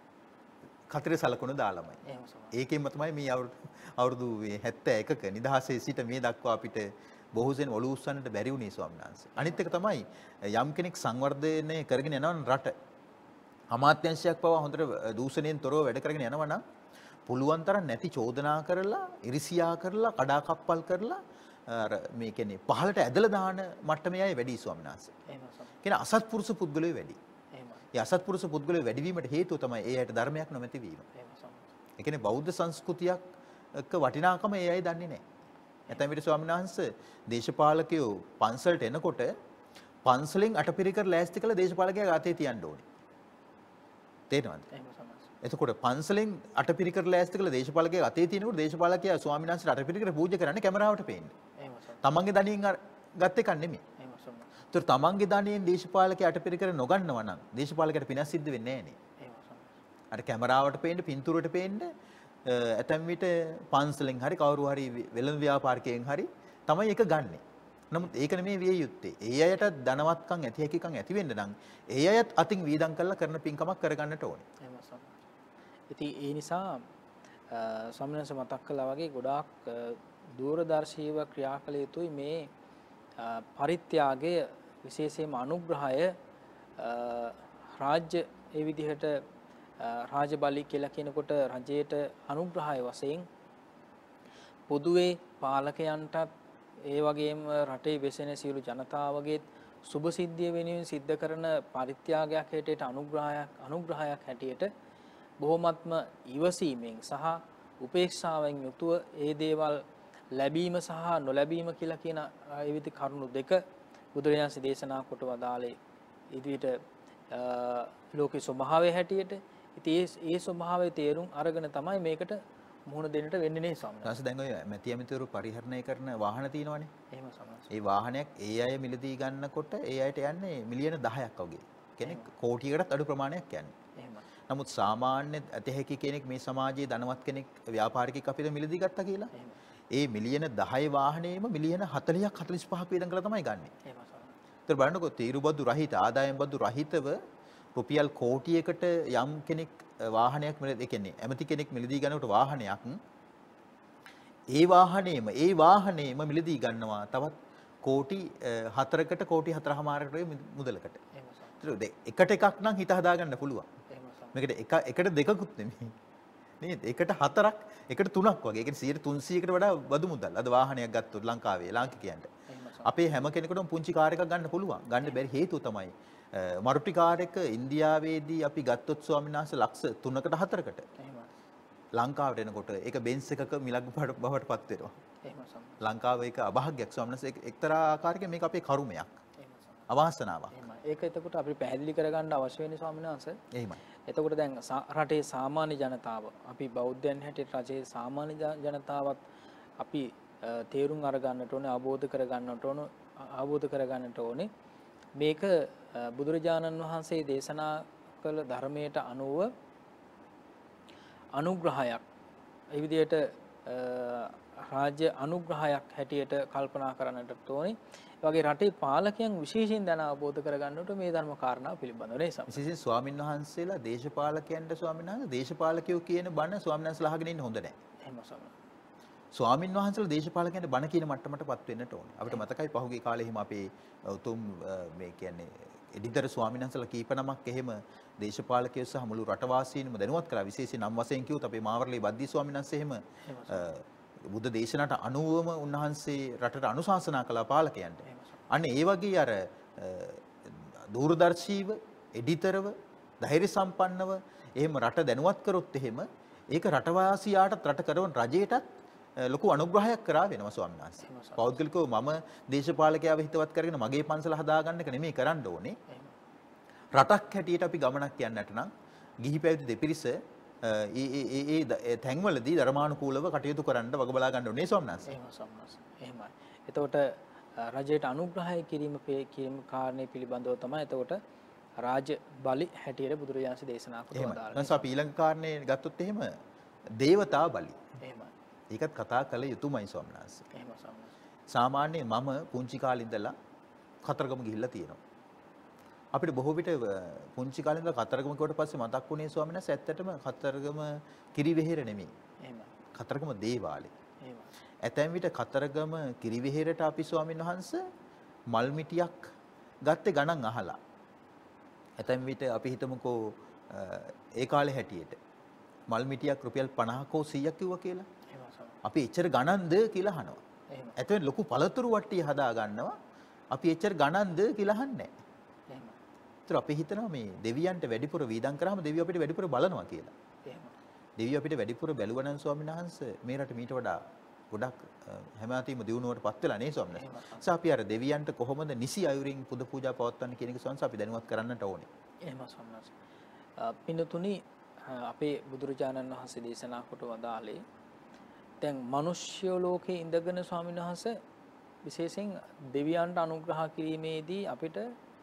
කතරේ සලකුණු දාලාමයි. ඒකෙන්ම තමයි මේ අවුරුදු 71ක නිදහසේ සිට මේ දක්වා අපිට බොහෝසෙන් ඔලු උස්සන්නට බැරි වුණේ ස්වාමීන් වහන්සේ. අනිත් එක තමයි යම් කෙනෙක් සංවර්ධනය කරගෙන යනවනම් රට අමාත්‍යංශයක් පවා හොඳට දූෂණයෙන් තොරව වැඩ කරගෙන යනවා නම් පුළුවන් තරම් නැති චෝදනා කරලා ඉරිසියා කරලා කඩාකප්පල් කරලා අර මේ කියන්නේ පහලට ඇදලා දාන මට්ටමේ අය වැඩි ස්වාමීන් වහන්සේ. එහෙමයි. කියන අසත්පුරුෂ පුද්ගලයෝ වැඩි. එහෙමයි. ඒ අසත්පුරුෂ පුද්ගලයෝ වැඩි වීමට හේතුව තමයි ඒ අයට ධර්මයක් නොමැති වීම. එහෙමයි. ඒ කියන්නේ බෞද්ධ සංස්කෘතියක් එක්ක වටිනාකම ඒ අය දන්නේ නැහැ. නැත්නම් විතර ස්වාමීන් වහන්සේ දේශපාලකයෝ පන්සලට එනකොට පන්සලෙන් අටපිරිකර ලෑස්ති කළ දේශපාලකයා අතේ තියන්න ඕනේ. තේරෙනවද? එතකොට පන්සලෙන් අටපිරිකර ලෑස්ති කළ දේශපාලකයා අතේ තියෙනකොට දේශපාලකයා ස්වාමීන් වහන්සේට අටපිරිකර පූජා කරන්නේ කැමරාවට පේන්නේ. තමන්ගේ ධනියෙන් ගත් එකක් නෙමෙයි. ඒතර තමන්ගේ ධනියෙන් දේශපාලකයා අටපිරිකර නොගන්නවා නම් දේශපාලකයාට පිනස් සිද්ධ වෙන්නේ නැහැ නේ. අර කැමරාවට පේන්න, පින්තූරයට පේන්න ඇතැම් විට පන්සලෙන් හරි කවුරු හරි වෙළඳ ව්‍යාපාරිකයෙන් හරි තමයි ඒක ගන්නෙ. නමුත් ඒක නෙමෙයි විය යුත්තේ. ඒ අයට ධනවත්කම් ඇති හැකියකම් ඇති වෙන්න නම් ඒ අයත් අතින් වීදම් කරලා කරන පින්කමක් කරගන්නට ඕනේ. ඉතින් ඒ නිසා සම්මනස මතක් කළා වගේ ගොඩාක් දූරදර්ශීව ක්‍රියා කළ යුතුයි මේ පරිත්‍යාගය විශේෂයෙන්ම අනුග්‍රහය රාජ්‍ය ඒ විදිහට රාජ බලි කියලා කියනකොට රජයට අනුග්‍රහය වශයෙන් පොදුවේ පාලකයන්ටත් ඒ වගේම රටේ වෙසෙන සියලු ජනතාවගේ සුභ සිද්ධිය වෙනුවෙන් සිද්ධ කරන පරිත්‍යාගයක් හැටියට අනුග්‍රහයක් හැටියට බොහොමත්ම ඉවසීමෙන් සහ උපේක්ෂාවෙන් යුතුව ඒ දේවල් ලැබීම සහ නොලැබීම කියලා කියන ඒ විදි කරුණු දෙක බුදුරජාණන් දේශනා කොට වදාළේ ඉදිරියට ලෝකේ ස්වභාවය හැටියට. ඉතින් ඒ ස්වභාවයේ තේරුම් අරගෙන තමයි මේකට මුහුණ දෙන්නට වෙන්නේ නේ ස්වාමීන් වහන්සේ. දැන් ඔය මැති ඇමතිවරු පරිහරණය කරන වාහන තියෙනවනේ. එහෙම ස්වාමීන් වහන්සේ. ඒ වාහනයක් ඒ අය මිලදී ගන්නකොට ඒ අයට යන්නේ මිලියන 10ක් වගේ. කෙනෙක් කෝටියකටත් අඩු ප්‍රමාණයක් යන්නේ. එහෙමයි. නමුත් සාමාන්‍ය ඇතහැකි කෙනෙක් මේ සමාජයේ ධනවත් කෙනෙක් ව්‍යාපාරිකයෙක් අපිට මිලදී ගත්තා කියලා ඒ මිලියන 10 වාහනේම මිලියන 40ක් 45ක් වේදම් කරලා තමයි ගන්නෙ. ඒතර බලන්නකො තීරුබදු රහිත ආදායම් බදු රහිතව රුපියල් කෝටියකට යම් කෙනෙක් වාහනයක් ඒ කියන්නේ ඇමති කෙනෙක් මිලදී ගන්නකොට වාහනයක් ඒ වාහනේම මිලදී ගන්නවා තවත් කෝටි 4කට කෝටි 4.5කට වගේ මුදලකට. ඒතර එකට එකක් නම් හිත හදාගන්න පුළුවන්. මේකට එකට දෙකකුත් නෙමෙයි. නේද? එකට 4ක්, එකට 3ක් වගේ. ඒ කියන්නේ 300කට වඩා බදු මුදල්. අද වාහනයක් ගත්තොත් ලංකාවේ ලාංකිකයන්ට. අපේ හැම කෙනෙකුටම පුංචි කාර් එකක් ගන්න පුළුවන්. ගන්න බැරි හේතුව තමයි මරුටි කාර් එක ඉන්දියාවේදී අපි ගත්තොත් ස්වාමීන් වහන්සේ ලක්ෂ 3කට 4කට. ලංකාවට එනකොට ඒක බෙන්ස් එකක මිලක් බවට පත් වෙනවා. ලංකාවේ ඒක අභාග්‍යයක් ස්වාමීන් වහන්සේ එක්තරා ආකාරයකින් මේක අපේ කරුමයක්. අවාසනාවක්. ඒක එතකොට අපි පැහැදිලි කරගන්න අවශ්‍ය වෙන්නේ ස්වාමීන් වහන්සේ. එහෙමයි. එතකොට දැන් රටේ සාමාන්‍ය ජනතාව අපි බෞද්ධයන් හැටියට රටේ සාමාන්‍ය ජනතාවත් අපි තේරුම් අරගන්නට ඕනේ අවබෝධ කරගන්නට ඕනේ මේක බුදුරජාණන් වහන්සේ දේශනා කළ ධර්මයට අනුව අනුග්‍රහයක් ඒ විදිහට රාජ්‍ය අනුග්‍රහයක් හැටියට කල්පනා කරන්නට ඕනේ. ඒ වගේ රටේ පාලකයන් විශේෂයෙන් දැන අවබෝධ කරගන්නට මේ ධර්ම කාරණා පිළිබඳව නේ සම. විශේෂයෙන් ස්වාමීන් වහන්සේලා දේශපාලකයන්ට ස්වාමීන් වහන්සේ දේශපාලකයෝ කියන බණ ස්වාමීන් වහන්සේලා අහගෙන ඉන්න හොඳ නැහැ. එහෙම සම. ස්වාමීන් වහන්සේලා දේශපාලකයන්ට බණ කියන මට්ටමටපත් වෙන්නට ඕනේ. අපිට මතකයි පහුගිය කාලේ හිම අපේ උතුම් මේ කියන්නේ එඩිටර් ස්වාමීන් වහන්සේලා කීප නමක් එහෙම දේශපාලකයෝ සහ මුළු රටවාසීන්ම දැනුවත් කළා. විශේෂයෙන් නම් වශයෙන් කිව්වොත් අපේ මාවරලේ බද්දී ස්වාමීන් වහන්සේ එහෙම බුද්ධ දේශනාවට අනුවම උන්වහන්සේ රටට අනුශාසනා කළා පාලකයන්ට. අන්න ඒ වගේ අර දූරදර්ශීව එඩිටර්ව ධෛර්ය සම්පන්නව එහෙම රට දැනුවත් කරොත් එහෙම ඒක රටවාසියාටත් රට කරවන රජයටත් ලොකු අනුග්‍රහයක් කරා වෙනවා ස්වාමීන් වහන්සේ. පෞද්ගලිකව මම දේශපාලකයාව හිතවත් කරගෙන මගේ පන්සල හදාගන්න එක නෙමෙයි කරන්න ඕනේ. රටක් හැටියට අපි ගමනක් යන්නට නම් ගිහි පැවිදි දෙපිරිස ඒ තැන්වලදී ධර්මානුකූලව කටයුතු කරන්න වග බලා ගන්න ඕනේ ස්වාමීන් වහන්සේ. එහෙමයි. එතකොට රජයට අනුග්‍රහය කිරීම කාරණේ පිළිබඳව තමයි එතකොට රාජ බලි හැටියට බුදුරජාණන් දේශනා කරලා දාලා. එහෙනම් අපි ඊළඟ කාරණේ ගත්තොත් එහෙම දේවතා බලි. එහෙමයි. ඒකත් කතා කළ යුතුමයි ස්වාමීන් වහන්සේ. එහෙමයි ස්වාමීන් වහන්සේ. සාමාන්‍යයෙන් මම පුංචි කාලේ ඉඳලා කතරගම ගිහිල්ලා තියෙනවා. අපිට බොහෝ විට පුංචි කාලේ ඉඳලා කතරගම ගිහුවට පස්සේ මතක් වුණේ ස්වාමීන් වහන්සේ ඇත්තටම කතරගම කිරිවෙහෙර නෙමෙයි. එහෙමයි. කතරගම දේවාලේ. එහෙමයි. ඇතැම් විට කතරගම කිරිවෙහෙරට අපි ස්වාමීන් වහන්සේ මල් මිටියක් ගත්තේ ගණන් අහලා. ඇතැම් විට අපි හිතමුකෝ ඒ කාලේ හැටියට මල් මිටියක් රුපියල් 50ක 100ක් කිව්වා කියලා. අපි එච්චර ගණන්ද කියලා අහනවා. ඇතැම් ලොකු පළතුරු වට්ටිය හදා ගන්නවා. අපි එච්චර ගණන්ද කියලා අහන්නේ නැහැ. ඒතර අපි හිතනවා මේ දෙවියන්ට වැඩිපුර වීදම් කරාම දෙවියෝ අපිට වැඩිපුර බලනවා කියලා. දෙවියෝ අපිට වැඩිපුර බැලුවනම් ස්වාමීන් වහන්සේ මේ රට මීට වඩා ගොඩක් හැමතිස්සෙම දිනුවකට පත් වෙලා නේ ස්වාමීන් වහන්සේ. ඒස අපි අර දෙවියන්ට කොහොමද නිසි අයුරින් පුද පූජා පවත්වන්නේ කියන එක ස්වාමීන් වහන්සේ අපි දැනුවත් කරන්නට ඕනේ. එහෙම ස්වාමීන් වහන්සේ. පින්නතුනි අපේ බුදුරජාණන් වහන්සේ දේශනා කොට වදාළේ දැන් මිනිස්ය ලෝකේ ඉඳගෙන ස්වාමීන් වහන්සේ විශේෂයෙන් දෙවියන්ට අනුග්‍රහ කිරීමේදී අපිට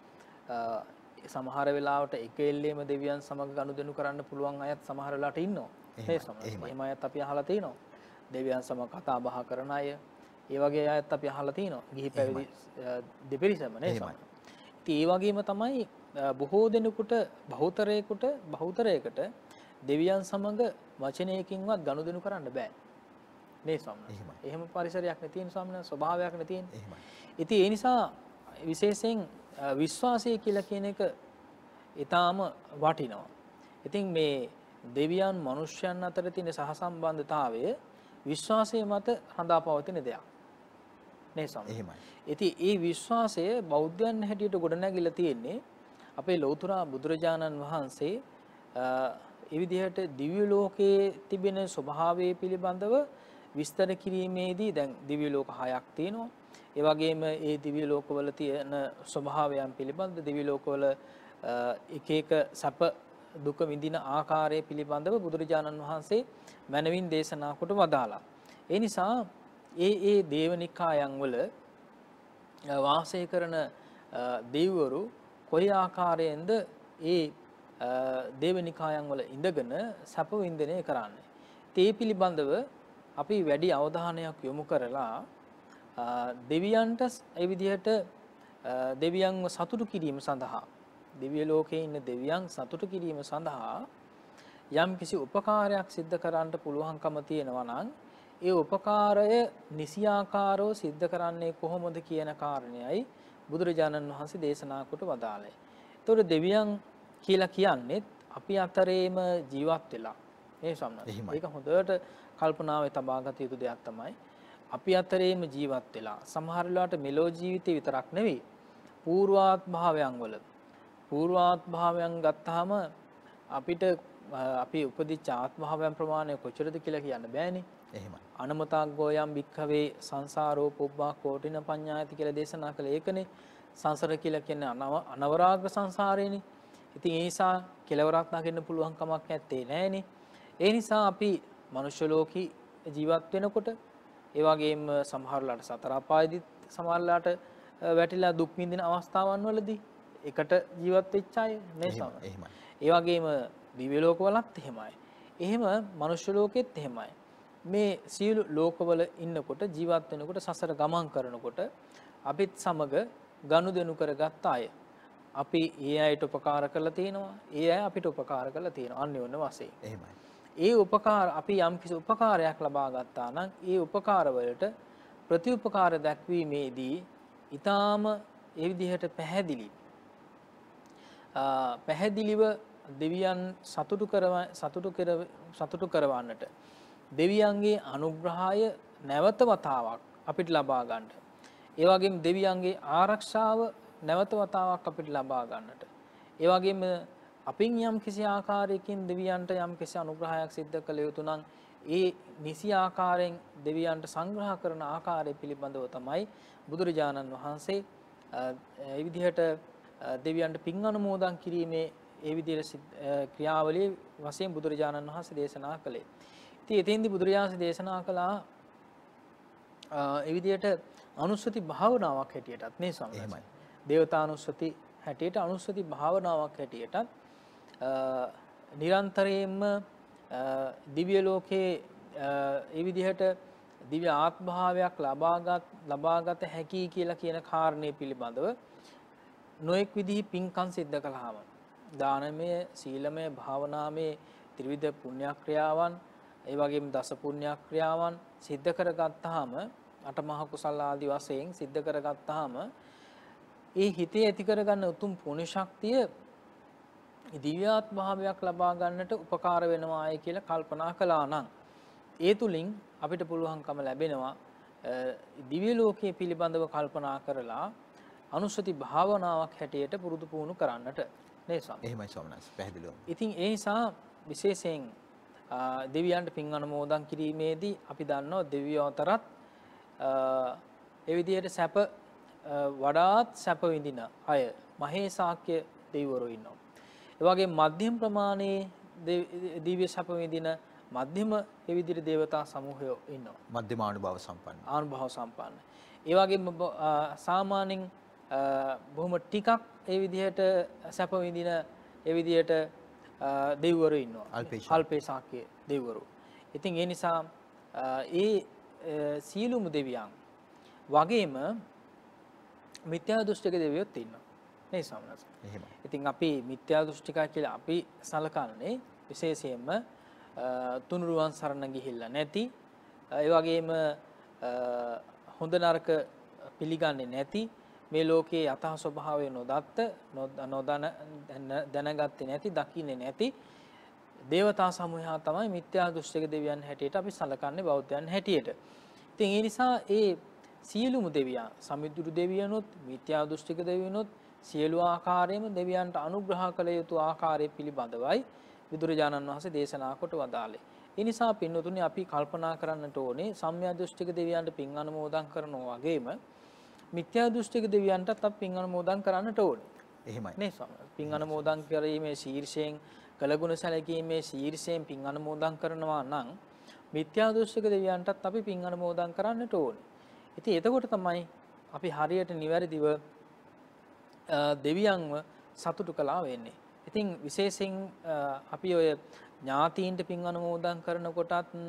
සමහර වෙලාවට එක එල්ලේම දෙවියන් සමග ගනුදෙනු කරන්න පුළුවන් අයත් සමහර වෙලාවට ඉන්නවා. එහෙම අයත් අපි අහලා තිනවා. දෙවියන් සමග කතා බහ කරන අය, ඒ වගේ අයත් අපි අහලා තිනවා. ගිහි පැවිදි දෙපිරිසම නේ සමහර. ඉතින් ඒ වගේම තමයි බොහෝ දෙනෙකුට බහුතරයකට දෙවියන් සමග වචනයකින්වත් ගනුදෙනු කරන්න බෑ. නේ ස්වාමීන්. එහෙම පරිසරයක් නේ තියෙන ස්වාමීන් ස්වභාවයක් නේ තියෙන්නේ. ඉතින් ඒ නිසා විශේෂයෙන් විශ්වාසය කියලා කියන එක ඊටාම වටිනවා. ඉතින් මේ දෙවියන් මනුෂ්‍යයන් අතර තියෙන සහසම්බන්ධතාවය විශ්වාසය මත හදාපවතින දෙයක්. නේ ස්වාමීන්. එහෙමයි. ඉතින් ඒ විශ්වාසය බෞද්ධයන් හැටියට ගොඩනැගිලා තියෙන්නේ අපේ ලෞතර බුදුරජාණන් වහන්සේ ඒ විදිහට දිව්‍ය ලෝකයේ තිබෙන ස්වභාවය පිළිබඳව විස්තර කිරීමේදී දැන් දිව්‍ය ලෝක 6ක් තියෙනවා. ඒ වගේම ඒ දිව්‍ය ලෝකවල තියෙන ස්වභාවයන් පිළිබඳ දිව්‍ය ලෝකවල එක එක සැප දුක විඳින ආකාරය පිළිබඳව බුදුරජාණන් වහන්සේ මනවින් දේශනා කොට වදාලා. ඒ නිසා ඒ දේවනිකායන් වල වාසය කරන දෙවිවරු කොයි ආකාරයෙන්ද ඒ දේවනිකායන් වල ඉඳගෙන සැප වින්දනය කරන්නේ. ඒ පිළිබඳව අපි වැඩි අවධානයක් යොමු කරලා දෙවියන්ට ඒ විදිහට දෙවියන්ව සතුටු කිරීම සඳහා දිව්‍ය ලෝකයේ ඉන්න දෙවියන් සතුටු කිරීම සඳහා යම් කිසි උපකාරයක් සිද්ධ කරන්න පුළුවන්කම තියෙනවා නම් ඒ උපකාරය නිසියාකාරව සිද්ධ කරන්නේ කොහොමද කියන කාරණයයි බුදුරජාණන් වහන්සේ දේශනා කොට වදාළේ. ඒතකොට දෙවියන් කියලා කියන්නේ අපි අතරේම ජීවත් වෙලා මේ සම්මත. ඒක හොඳට කල්පනාවේ තබා ගත යුතු දෙයක් තමයි. අපි අතරේම ජීවත් වෙලා සමහර වෙලාවට මෙලෝ ජීවිතේ විතරක් නෙවෙයි පූර්වාත් භාවයන් ගත්තාම අපිට අපි උපදිච්ච ආත්මභාවයන් ප්‍රමාණය කොච්චරද කියලා කියන්න බෑනේ. එහෙමයි. අනමතාග්ගෝයම් භික්ඛවේ සංසාරෝ පුබ්බා කෝටින පඤ්ඤායති කියලා දේශනා කළේ ඒකනේ. සංසාර කියලා කියන්නේ අනවරාග්‍ර සංසාරේනේ. ඉතින් ඒ නිසා කෙලවරක් නැගෙන්න පුළුවන් කමක් නැත්තේ නෑනේ. ඒ නිසා අපි මනුෂ්‍ය ලෝකී ජීවත් වෙනකොට ඒ වගේම සමහරලාට සතර අපායේදී සමහරලාට වැටිලා දුක් විඳින අවස්ථාවන් වලදී එකට ජීවත් වෙච්ච අය නේද? එහෙමයි. ඒ වගේම දිව්‍ය ලෝකවලත් එහෙමයි. එහෙම මනුෂ්‍ය ලෝකෙත් එහෙමයි. මේ සියලු ලෝකවල ඉන්නකොට ජීවත් වෙනකොට සසර ගමන් කරනකොට අපිත් සමග ගනුදෙනු කරගත්ත අය. අපි ඒ අයට උපකාර කරලා තියෙනවා. ඒ අය අපිට උපකාර කරලා තියෙනවා. අන්‍යෝන්‍ය වශයෙන්. එහෙමයි. ඒ උපකාර අපි යම් කිසි උපකාරයක් ලබා ගත්තා නම් ඒ උපකාර වලට ප්‍රතිඋපකාර දක්වීමේදී ඊටාම ඒ විදිහට පැහැදිලිව දෙවියන් සතුටු කරවන්නට දෙවියන්ගේ අනුග්‍රහය නැවත වතාවක් අපිට ලබා ගන්නට ඒ වගේම දෙවියන්ගේ ආරක්ෂාව නැවත වතාවක් අපිට ලබා ගන්නට ඒ වගේම අපින් යම් කිසි ආකාරයකින් දෙවියන්ට යම් කිසි අනුග්‍රහයක් සිද්ධ කළ යුතු නම් ඒ නිසි ආකාරයෙන් දෙවියන්ට සංග්‍රහ කරන ආකාරය පිළිබඳව තමයි බුදුරජාණන් වහන්සේ ඒ විදිහට දෙවියන්ට පින් අනුමෝදන් කිරීමේ ඒ විදිහට ක්‍රියාවලිය වශයෙන් බුදුරජාණන් වහන්සේ දේශනා කළේ. ඉතින් එතෙන්දී බුදුරජාණන් දේශනා කළා ඒ විදිහට අනුස්සති භාවනාවක් හැටියටත් මේ සම්මතයි. දේවතානුස්සති හැටියට අනුස්සති භාවනාවක් හැටියටත් නිරන්තරයෙන්ම දිව්‍ය ලෝකයේ ඒ විදිහට දිව්‍ය ආත්මභාවයක් ලබාගත හැකි කියලා කියන කාරණේ පිළිබඳව නොඑක් විදිහේ පින්කම් සිද්ධ කළාම දානමය, සීලමය, භාවනාමය ත්‍රිවිධ පුණ්‍යක්‍රියාවන් ඒ වගේම දස පුණ්‍යක්‍රියාවන් සිද්ධ කරගත්තාම අටමහා කුසල ආදි වශයෙන් සිද්ධ කරගත්තාම ඒ හිතේ ඇති කරගන්න උතුම් පුණ්‍ය ශක්තිය දිව්‍යාත්ම භාවයක් ලබා ගන්නට උපකාර වෙනවායි කියලා කල්පනා කළා නම් ඒ තුලින් අපිට පුළුවන්කම ලැබෙනවා දිව්‍ය ලෝකයේ පිළිබඳව කල්පනා කරලා අනුස්සති භාවනාවක් හැටියට පුරුදු පුහුණු කරන්නට නේද? එහෙමයි ස්වාමීන් වහන්සේ පැහැදිලිවම. ඉතින් ඒ නිසා විශේෂයෙන් දෙවියන්ට පින් අනුමෝදන් කිරීමේදී අපි දන්නවා දෙවියෝ අතරත් ඒ විදිහට සැප වඩාත් සැප විඳින අය මහේසාක්‍ය දෙවිවරු ඉන්නවා. ඒ වගේම මධ්‍යම ප්‍රමාණයේ දිව්‍ය සැප විඳින මධ්‍යම ඒ විදිහට දේවතා සමූහය ඉන්නවා. මධ්‍යම අනුභව සම්පන්න. ඒ වගේම සාමාන්‍යයෙන් බොහොම ටිකක් ඒ විදිහට සැප විඳින ඒ විදිහට දෙවිවරු ඉන්නවා. අල්පේශාක්‍ය දෙවිවරු. ඉතින් ඒ නිසා ඒ සීලුම දෙවියන් වගේම මිත්‍යා දෘෂ්ටික දෙවියොත් ඉන්නවා. නේ සමනස. එහෙමයි. ඉතින් අපි මිත්‍යා දෘෂ්ටිකා කියලා අපි සලකන්නේ විශේෂයෙන්ම තුනුරුවන් සරණ ගිහිල්ලා නැති ඒ වගේම හොඳ නරක පිළිගන්නේ නැති මේ ලෝකයේ යථා ස්වභාවය දැනගත්තේ නැති දකින්නේ නැති දේවතා සමූහයා තමයි මිත්‍යා දෘෂ්ටික දෙවියන් හැටියට අපි සලකන්නේ බෞද්ධයන් හැටියට. ඉතින් ඒ නිසා ඒ සියලුම දෙවියන් සමිඳුරු දෙවියනොත් මිත්‍යා දෘෂ්ටික දෙවියනොත් සියලු ආකාරයෙන්ම දෙවියන්ට අනුග්‍රහ කළ යුතු ආකාරය පිළිබඳවයි බුදුරජාණන් වහන්සේ දේශනා කොට වදාළේ. ඒ නිසා පින්වතුනි අපි කල්පනා කරන්නට ඕනේ සම්‍යක් දෘෂ්ටික දෙවියන්ට පින් අනුමෝදන් කරනවා වගේම මිත්‍යා දෘෂ්ටික දෙවියන්ටත් අපි පින් අනුමෝදන් කරන්නට ඕනේ. එහෙමයි. නේ ස්වාමීනි. පින් අනුමෝදන් කිරීමේ ශීර්ෂයෙන් කළගුණ සැලකීමේ ශීර්ෂයෙන් පින් අනුමෝදන් කරනවා නම් මිත්‍යා දෘෂ්ටික දෙවියන්ටත් අපි පින් අනුමෝදන් කරන්නට ඕනේ. ඉතින් එතකොට තමයි අපි හරියට නිවැරදිව දෙවියන්ව සතුටු කළා වෙන්නේ. ඉතින් විශේෂයෙන් අපි ඔය ඥාතීන්ට පින් අනුමෝදන් කරනකොටත්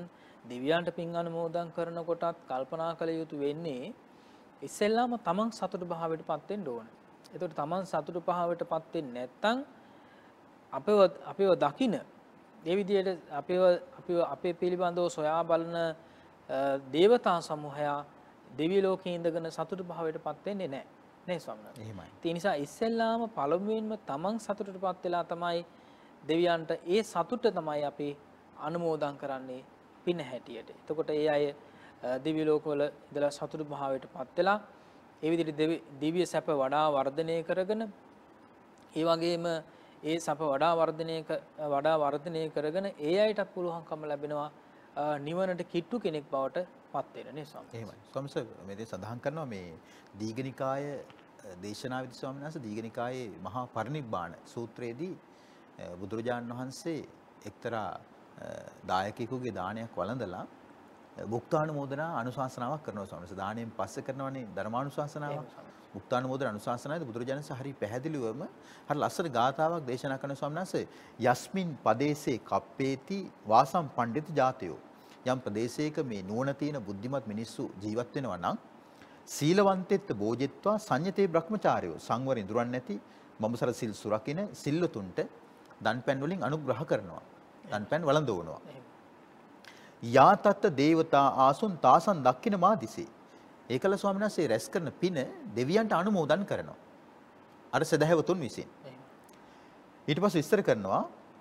දෙවියන්ට පින් අනුමෝදන් කරනකොටත් කල්පනා කළ යුතු වෙන්නේ ඉස්සෙල්ලාම තමන් සතුට භාවයටපත් වෙන්න ඕන. එතකොට තමන් සතුට භාවයටපත් වෙන්නේ නැත්නම් අපේව දකින්න ඒ විදිහට අපේ පිළිබඳව සොයා බලන දේවතා සමූහය දෙවි ලෝකයේ ඉඳගෙන සතුට භාවයටපත් වෙන්නේ නැහැ. නේ ස්වාමීනි. එහෙමයි. ඒ නිසා ඉස්සෙල්ලාම පළමුවෙන්ම තමන් සතුටටපත් වෙලා තමයි දෙවියන්ට ඒ සතුට තමයි අපි අනුමෝදන් කරන්නේ පින හැටියට. එතකොට ඒ අය දිව්‍ය ලෝකවල ඉඳලා සතුට භාවයටපත් වෙලා ඒ විදිහට දිව්‍ය සැප වඩා වර්ධනය කරගෙන ඒ වගේම ඒ සැප වඩා වර්ධනය කරගෙන ඒ අයටත් පුළුවන්කම ලැබෙනවා නිවනට කිට්ටු කෙනෙක් බවට පත් වෙන නේ ස්වාමීනි. එහෙමයි. ස්වාමීන් මේ සඳහන් කරනවා මේ දීඝනිකාය දේශනාවේදී ස්වාමීන් වහන්සේ දීඝනිකායේ මහා පරිනිබ්බාන සූත්‍රයේදී බුදුරජාණන් වහන්සේ එක්තරා දායකයෙකුගේ දානයක් වළඳලා මුක්තානුමෝදනා අනුශාසනාවක් කරනවා ස්වාමීන් වහන්සේ. දාණයෙන් පස්සේ කරනවනේ ධර්මානුශාසනාව. මුක්තානුමෝදන අනුශාසනාවේදී බුදුරජාණන් වහන්සේ හරි පැහැදිලිවම හරි ලස්සන ගාථාවක් දේශනා කරන ස්වාමීන් වහන්සේ යස්මින් පදේසේ කප්පේති වාසම් පණ්ඩිත ජාතයෝ. යම් ප්‍රදේශයක මේ නුවණ තියෙන බුද්ධිමත් මිනිස්සු ජීවත් වෙනවා නම් සීලවන්තෙත් බෝජෙත්වා සංයතේ බ්‍රහ්මචාරයෝ සංවර ඉඳුරන් නැති මමසර සිල් සුරකින සිල්ලතුන්ට දන්පැන් වලින් අනුග්‍රහ කරනවා. දන්පැන් වළඳවනවා. යාතත් දේවතා ආසුන් තාසන් දක්කින මාදිසේ. ඒකල ස්වාමීන් වහන්සේ රැස් කරන පින දෙවියන්ට අනුමෝදන් කරනවා. අර සදහැවතුන් විසින්. ඊට පස්සේ විස්තර කරනවා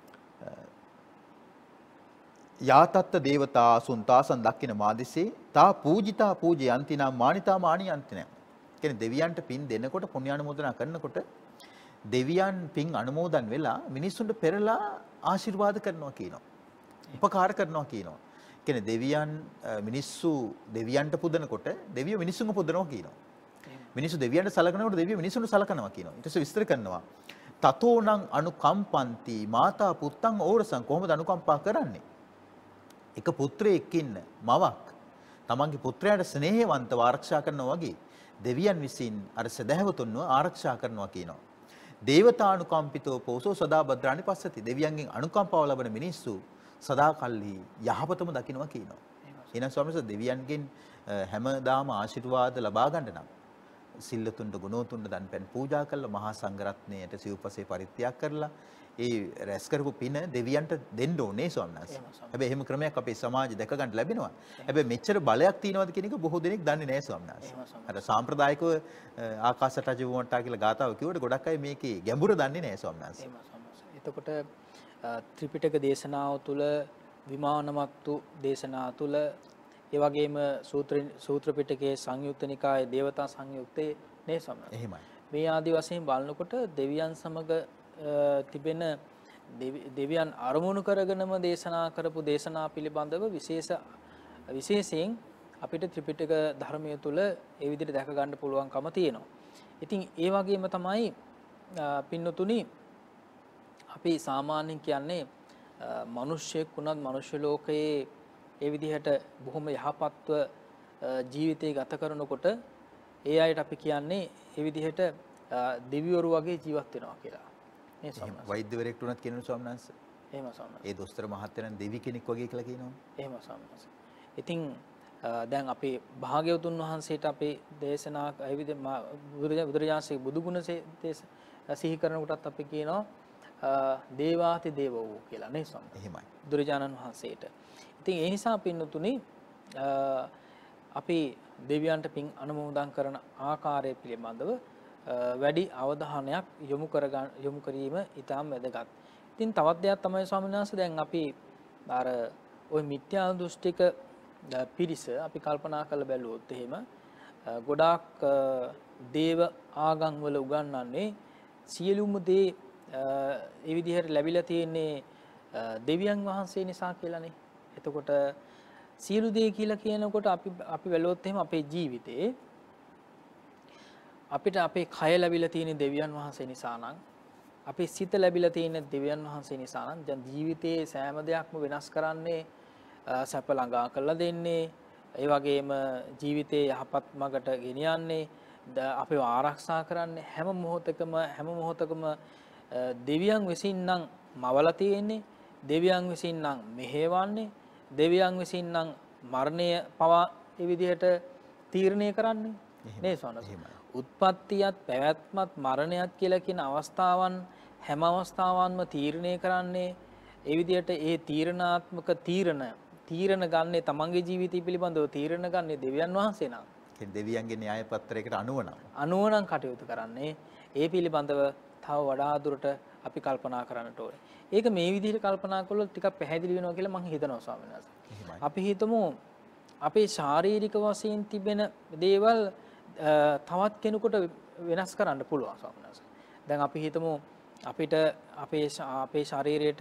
යාතත් දේවතා ආසුන් තාසන් දක්කින මාදිසේ තා පූජිතා පූජයන්තිනා මානිතා මානියන්තිනා. කියන්නේ දෙවියන්ට පින් දෙනකොට පුණ්‍යානුමෝදනා කරනකොට දෙවියන් පින් අනුමෝදන් වෙලා මිනිස්සුන්ට පෙරලා ආශිර්වාද කරනවා කියනවා. උපකාර කරනවා කියනවා. කියන්නේ දෙවියන් මිනිස්සු දෙවියන්ට පුදනකොට දෙවියෝ මිනිස්සුන්ව පුදනවා කියනවා. මිනිස්සු දෙවියන්ට සලකනකොට දෙවියෝ මිනිස්සුන්ට සලකනවා කියනවා. ඊට පස්සේ විස්තර කරනවා. තතෝනං අනුකම්පන්ති මාතා පුත්තං ඕරසං කොහොමද අනුකම්පා කරන්නේ? එක පුත්‍රයෙක් ඉන්න මවක් තමන්ගේ පුත්‍රයාට ස්නේහවන්තව ආරක්ෂා කරනවා වගේ දෙවියන් විසින් අර සදහැවතුන්ව ආරක්ෂා කරනවා කියනවා. දේවතානුකම්පිතෝ පෝසෝ සදා භද්‍රාණි පස්සති. දෙවියන්ගෙන් අනුකම්පාව ලබන මිනිස්සු සදාකල්හි යහපතම දකින්නවා කියනවා. එහෙනම් ස්වාමීන් වහන්සේ දෙවියන්ගෙන් හැමදාම ආශිර්වාද ලබා ගන්න නම් සිල්ලතුන්ට ගුණෝතුන්ට දන්පැන් පූජා කරලා මහා සංඝරත්නයට සිව්පසේ පරිත්‍යාග කරලා ඒ රැස් කරපු පින දෙවියන්ට දෙන්න ඕනේ ස්වාමීන් වහන්සේ. හැබැයි එහෙම ක්‍රමයක් අපේ සමාජෙ දැක ගන්න ලැබෙනවා. හැබැයි මෙච්චර බලයක් තියෙනවද කියන එක බොහෝ දෙනෙක් දන්නේ නැහැ ස්වාමීන් වහන්සේ. අර සාම්ප්‍රදායිකව ආකාශට ජීවුවන්ට කියලා ගාතාව කිව්වට ගොඩක් අය මේකේ ගැඹුර දන්නේ නැහැ ස්වාමීන් වහන්සේ. එතකොට ත්‍රිපිටක දේශනාව තුළ විමානමත්තු දේශනා තුළ ඒ වගේම සූත්‍ර පිටකයේ සංයුක්ත නිකායේ දේවතා සංයුක්තේ නේ ස්වාමීන් වහන්සේ. එහෙමයි. මේ ආදි වශයෙන් බලනකොට දෙවියන් සමග තිබෙන දෙවියන් අරමුණු කරගෙනම දේශනා කරපු දේශනා පිළිබඳව විශේෂයෙන් අපිට ත්‍රිපිටක ධර්මයේ තුල ඒ විදිහට දැක ගන්න පුළුවන්කම තියෙනවා. ඉතින් ඒ වගේම තමයි පින්නතුනි අපි සාමාන්‍යයෙන් කියන්නේ මිනිස්සෙක් වුණත් මනුෂ්‍ය ලෝකයේ ඒ විදිහට බොහොම යහපත්ව ජීවිතය ගත කරනකොට ඒ අයට අපි කියන්නේ ඒ විදිහට දෙවිවරු වගේ ජීවත් වෙනවා කියලා. වෛද්‍යවරයෙක් තුනත් කියනවා ස්වාමීන් වහන්සේ. එහෙම ස්වාමීන් වහන්සේ. ඒ දොස්තර මහත්තයන් දෙවි කෙනෙක් වගේ කියලා කියනවනේ. එහෙම ස්වාමීන් වහන්සේ. ඉතින් දැන් භාග්‍යවතුන් වහන්සේට අපේ දේශනා බුදුරජාණන්සේ බුදුගුණසේ සිහි කරනකොටත් අපි කියනවා දේවාති දේවෝ කියලා නේ ස්වාමීන්. එහෙමයි. බුදුරජාණන් වහන්සේට. ඉතින් ඒ නිසා පින්නතුනි අපි දෙවියන්ට පින් අනුමෝදන් කරන ආකාරය පිළිබඳව වැඩි අවධානයක් යොමු කිරීම ඉතාම වැදගත්. ඉතින් තවත් දෙයක් තමයි ස්වාමීන් වහන්සේ දැන් අපි අර ওই මිත්‍යා දෘෂ්ටික පිරිස අපි කල්පනා කරලා බැලුවොත් එහෙම ගොඩාක් දේව ආගම් වල උගන්වන්නේ සියලුම දේ ඒ විදිහට ලැබිලා තියෙන්නේ දෙවියන් වහන්සේ නිසා කියලානේ. එතකොට සියලු දේ කියලා කියනකොට අපි බැලුවොත් එහෙම අපේ ජීවිතේ අපිට අපේ කය ලැබිලා තියෙන දෙවියන් වහන්සේ නිසා නම් අපේ සිත ලැබිලා තියෙන දෙවියන් වහන්සේ නිසා නම් දැන් ජීවිතයේ සෑම දෙයක්ම වෙනස් කරන්නේ සැප ළඟා කරලා දෙන්නේ ඒ වගේම ජීවිතේ යහපත් මගට ගෙනියන්නේ අපිව ආරක්ෂා කරන්නේ හැම මොහොතකම දෙවියන් විසින් නම් මවලා තියෙන්නේ දෙවියන් විසින් නම් මෙහෙවන්නේ දෙවියන් විසින් නම් මරණය පවා ඒ විදිහට තීරණය කරන්නේ නේ සෝනස්. උත්පත්තියත් පැවැත්මත් මරණයත් කියලා කියන අවස්ථාවන් හැම අවස්ථාවන්ම තීරණය කරන්නේ ඒ විදිහට ඒ තීරණාත්මක තීරණ ගන්නේ තමන්ගේ ජීවිතය පිළිබඳව තීරණ ගන්නේ දෙවියන් වහන්සේ නම්. දෙවියන්ගේ න්‍යාය පත්‍රයකට අනුව නම් කටයුතු කරන්නේ ඒ පිළිබඳව තව වඩා දුරට අපි කල්පනා කරන්නට ඕනේ. ඒක මේ විදිහට කල්පනා කළොත් ටිකක් පැහැදිලි වෙනවා කියලා මම හිතනවා ස්වාමීන් වහන්සේ. අපි හිතමු අපේ ශාරීරික වශයෙන් තිබෙන දේවල් තවත් කෙනෙකුට වෙනස් කරන්න පුළුවන් ස්වාමීන් වහන්සේ. දැන් අපි හිතමු අපිට අපේ ශරීරයට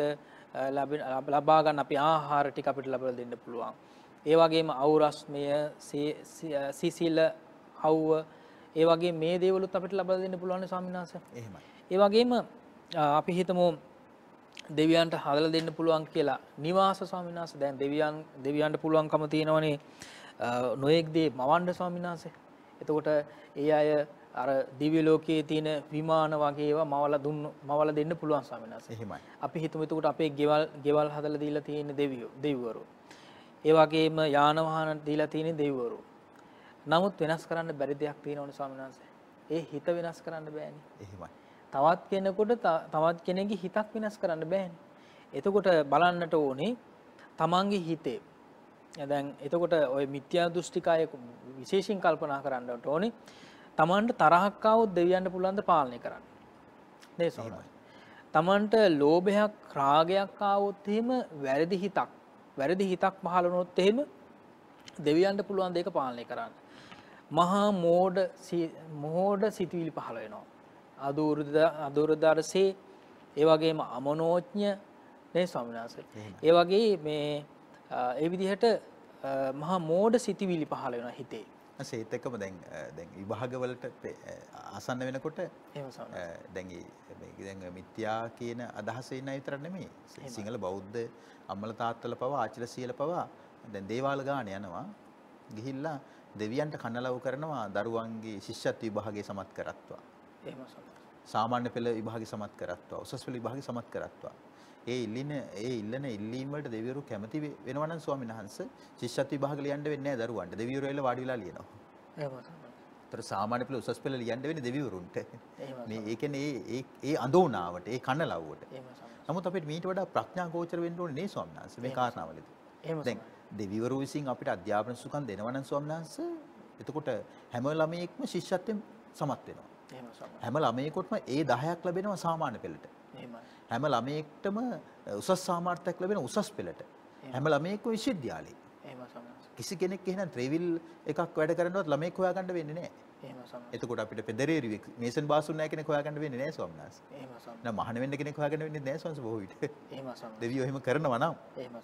ලබා ගන්න අපි ආහාර ටික අපිට ලබා දෙන්න පුළුවන්. ඒ වගේම අවරස්මය සිසිල අවුව ඒ වගේ මේ දේවලුත් අපිට ලබා දෙන්න පුළුවන් ස්වාමීන් වහන්සේ. එහෙමයි. ඒ වගේම අපි හිතමු දෙවියන්ට හදලා දෙන්න පුළුවන් කියලා නිවාස ස්වාමීන් වහන්සේ. දැන් දෙවියන්ට පුළුවන්කම තියෙනවනේ නොයෙක් දේ මවන්න ස්වාමීන් වහන්සේ. එතකොට ඒ අය අර දිව්‍ය ලෝකයේ තියෙන විමාන වගේ ඒවා මවලා දෙන්න පුළුවන් ස්වාමීන් වහන්සේ. එහෙමයි. අපි හිතමු එතකොට අපේ ගෙවල් හදලා දීලා තියෙන දෙවිවරු. ඒ වගේම යාන වාහන දීලා තියෙන දෙවිවරු. නමුත් වෙනස් කරන්න බැරි දෙයක් තියෙනවනේ ස්වාමීන් වහන්සේ. ඒ හිත වෙනස් කරන්න බෑනේ. එහෙමයි. තවත් කෙනෙකුට තවත් කෙනෙකුගේ හිතක් වෙනස් කරන්න බෑනේ. එතකොට බලන්නට ඕනේ තමන්ගේ හිතේ. දැන් එතකොට ওই මිත්‍යා දෘෂ්ටිකය විශේෂයෙන් කල්පනා කරන්නට ඕනේ. තමන්ට තරහක් ආවොත් දෙවියන්ට පුළුවන් ද පාලනය කරන්න. නේ සෝමයි. තමන්ට ලෝභයක් රාගයක් ආවොත් එහෙම වැරදි හිතක් පහළ වුණොත් එහෙම දෙවියන්ට පුළුවන් දෙයක පාලනය කරන්න. මහා මෝඩ සිතුවිලි පහළ වෙනවා. අදුරුදර්ශේ ඒ වගේම අමනෝඥ නේ ස්වාමීන් වහන්සේ. ඒ වගේ මේ ඒ විදිහට මහා මෝඩ සිතුවිලි පහළ වෙනවා හිතේ. ඒත් එක්කම දැන් විභාග වලට ආසන්න වෙනකොට දැන් මිත්‍යා කියන අදහසේ ඉන්න විතර නෙමෙයි. සිංහල බෞද්ධ අම්මල තාත්තල පවා ආචාර්ය සීල පවා දැන් දේවාල ගාන යනවා. ගිහිල්ලා දෙවියන්ට කනලව් කරනවා දරුවන්ගේ ශිෂ්‍යත්ව විභාගයේ සමත් කරත්වා. එහෙම සාමාන්‍ය පෙළ විභාගයේ සමත් කරත්වා. උසස් පෙළ විභාගයේ සමත් කරත්වා. ඒ ඉල්ලන ඉල්ලීම් වලට දෙවිවරු කැමති වෙනවා නම් ස්වාමීන් වහන්සේ ශිෂ්‍යත්ව විභාග ලියන්න වෙන්නේ නැහැ දරුවන්ට. දෙවිවරු එළ වාඩි වෙලා ලියනවා. එහෙම තමයි. සාමාන්‍ය පෙළ උසස් පෙළ ලියන්න වෙන්නේ දෙවිවරුන්ට. මේ ඒ කියන්නේ ඒ අඳෝනාවට, ඒ කනලව්වට. නමුත් අපිට මීට වඩා ප්‍රඥා ගෝචර වෙන්න ඕනේ නේ ස්වාමීන් වහන්සේ මේ කාරණාවලදී. දැන් දෙවිවරු විසින් අපිට අධ්‍යාපන සුඛම් දෙනවා නම් ස්වාමීන් වහන්සේ එතකොට හැම ළමයෙක්ම ශිෂ්‍යත්වයෙන් සමත් වෙනවා. හැම ළමයෙකුටම ඒ 10ක් ලැබෙනවා සාමාන්‍ය පෙළට. හැම ළමයෙක්ටම උසස් සාමර්ථ්‍යයක් ලැබෙන උසස් පෙළට. හැම ළමයෙක්ම විශ්වවිද්‍යාලේ. කිසි කෙනෙක් එහෙනම් ට්‍රේවිල් එකක් වැඩ කරනවත් ළමයෙක් හොයාගන්න වෙන්නේ නැහැ. එතකොට අපිට පෙදරේරි මේසන් බාසුන් නැහැ කෙනෙක් හොයාගන්න වෙන්නේ නැහැ ස්වාමීන් වහන්සේ. නෑ මහාන වෙන්න කෙනෙක් හොයාගන්න වෙන්නේ නැහැ ස්වාමීන් වහන්සේ බොහෝ විට. දෙවියෝ එහෙම කරනවා නම්.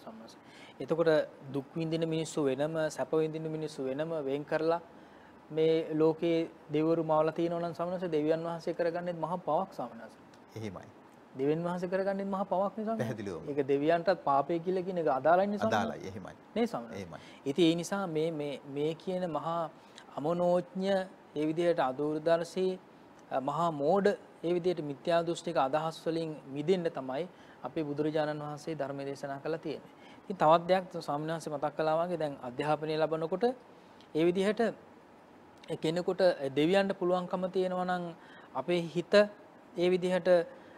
එතකොට දුක් විඳින මිනිස්සු වෙනම සැප විඳින මිනිස්සු වෙනම වෙන් කරලා මේ ලෝකේ දෙවිවරු මවලා තියෙනවා නම් ස්වාමීන් වහන්සේ දෙවියන් වහන්සේ කරගන්නේ මහා පවක් ස්වාමීන් වහන්සේ. එහෙමයි. දෙවියන් වහන්සේ කරගන්නේ මහා පවක් නේ ස්වාමීන් වහන්සේ. පැහැදිලිවම. ඒක දෙවියන්ටත් පාපය කියලා කියන එක අදාළයිනේ ස්වාමීන් වහන්සේ. අදාළයි එහෙමයි. නේ ස්වාමීන් වහන්සේ. ඉතින් ඒ නිසා මේ කියන මහා අමනෝඥ ඒ විදිහට අදූරදර්ශී මහා මෝඩ ඒ විදිහට මිත්‍යා දෘෂ්ටික අදහස් වලින් මිදෙන්න තමයි අපේ බුදුරජාණන් වහන්සේ ධර්ම දේශනා කළා තියෙන්නේ. ඉතින් තවත් දෙයක් ස්වාමීන් වහන්සේ මතක් කළා වගේ දැන් අධ්‍යාපනය ලැබනකොට ඒ විදිහට කෙනෙකුට දෙවියන්ට පුළුවන්කම තියෙනවා නම් අපේ හිත ඒ විදිහට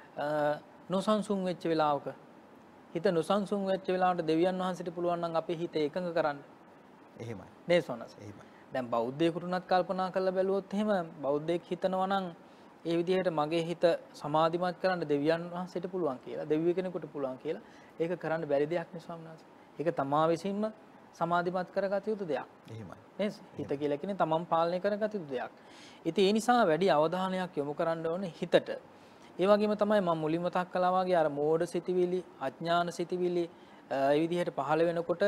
නොසන්සුන් වෙච්ච වෙලාවක හිත නොසන්සුන් වෙච්ච වෙලාවට දෙවියන් වහන්සේට පුළුවන් නම් අපේ හිත එකඟ කරන්න. එහෙමයි. නේ සෝනස්. එහෙමයි. දැන් බෞද්ධයෙකුට උනත් කල්පනා කරලා බැලුවොත් එහෙම බෞද්ධයෙක් හිතනවා නම් ඒ විදිහට මගේ හිත සමාධිමත් කරන්න දෙවියන් වහන්සේට පුළුවන් කියලා, දෙවිය කෙනෙකුට පුළුවන් කියලා. ඒක කරන්න බැරි දෙයක් නේ ස්වාමීන් වහන්සේ. ඒක තමා විසින්ම සමාධිමත් කරගත යුතු දෙයක්. එහෙමයි. නේද? හිත කියලා කියන්නේ තමන් පාලනය කරගත යුතු දෙයක්. ඉතින් ඒ නිසා වැඩි අවධානයක් යොමු කරන්න ඕනේ හිතට. ඒ වගේම තමයි මම මුලින්ම මතක් කළා වගේ අර මෝඩ සිතිවිලි, අඥාන සිතිවිලි ඒ විදිහට පහළ වෙනකොට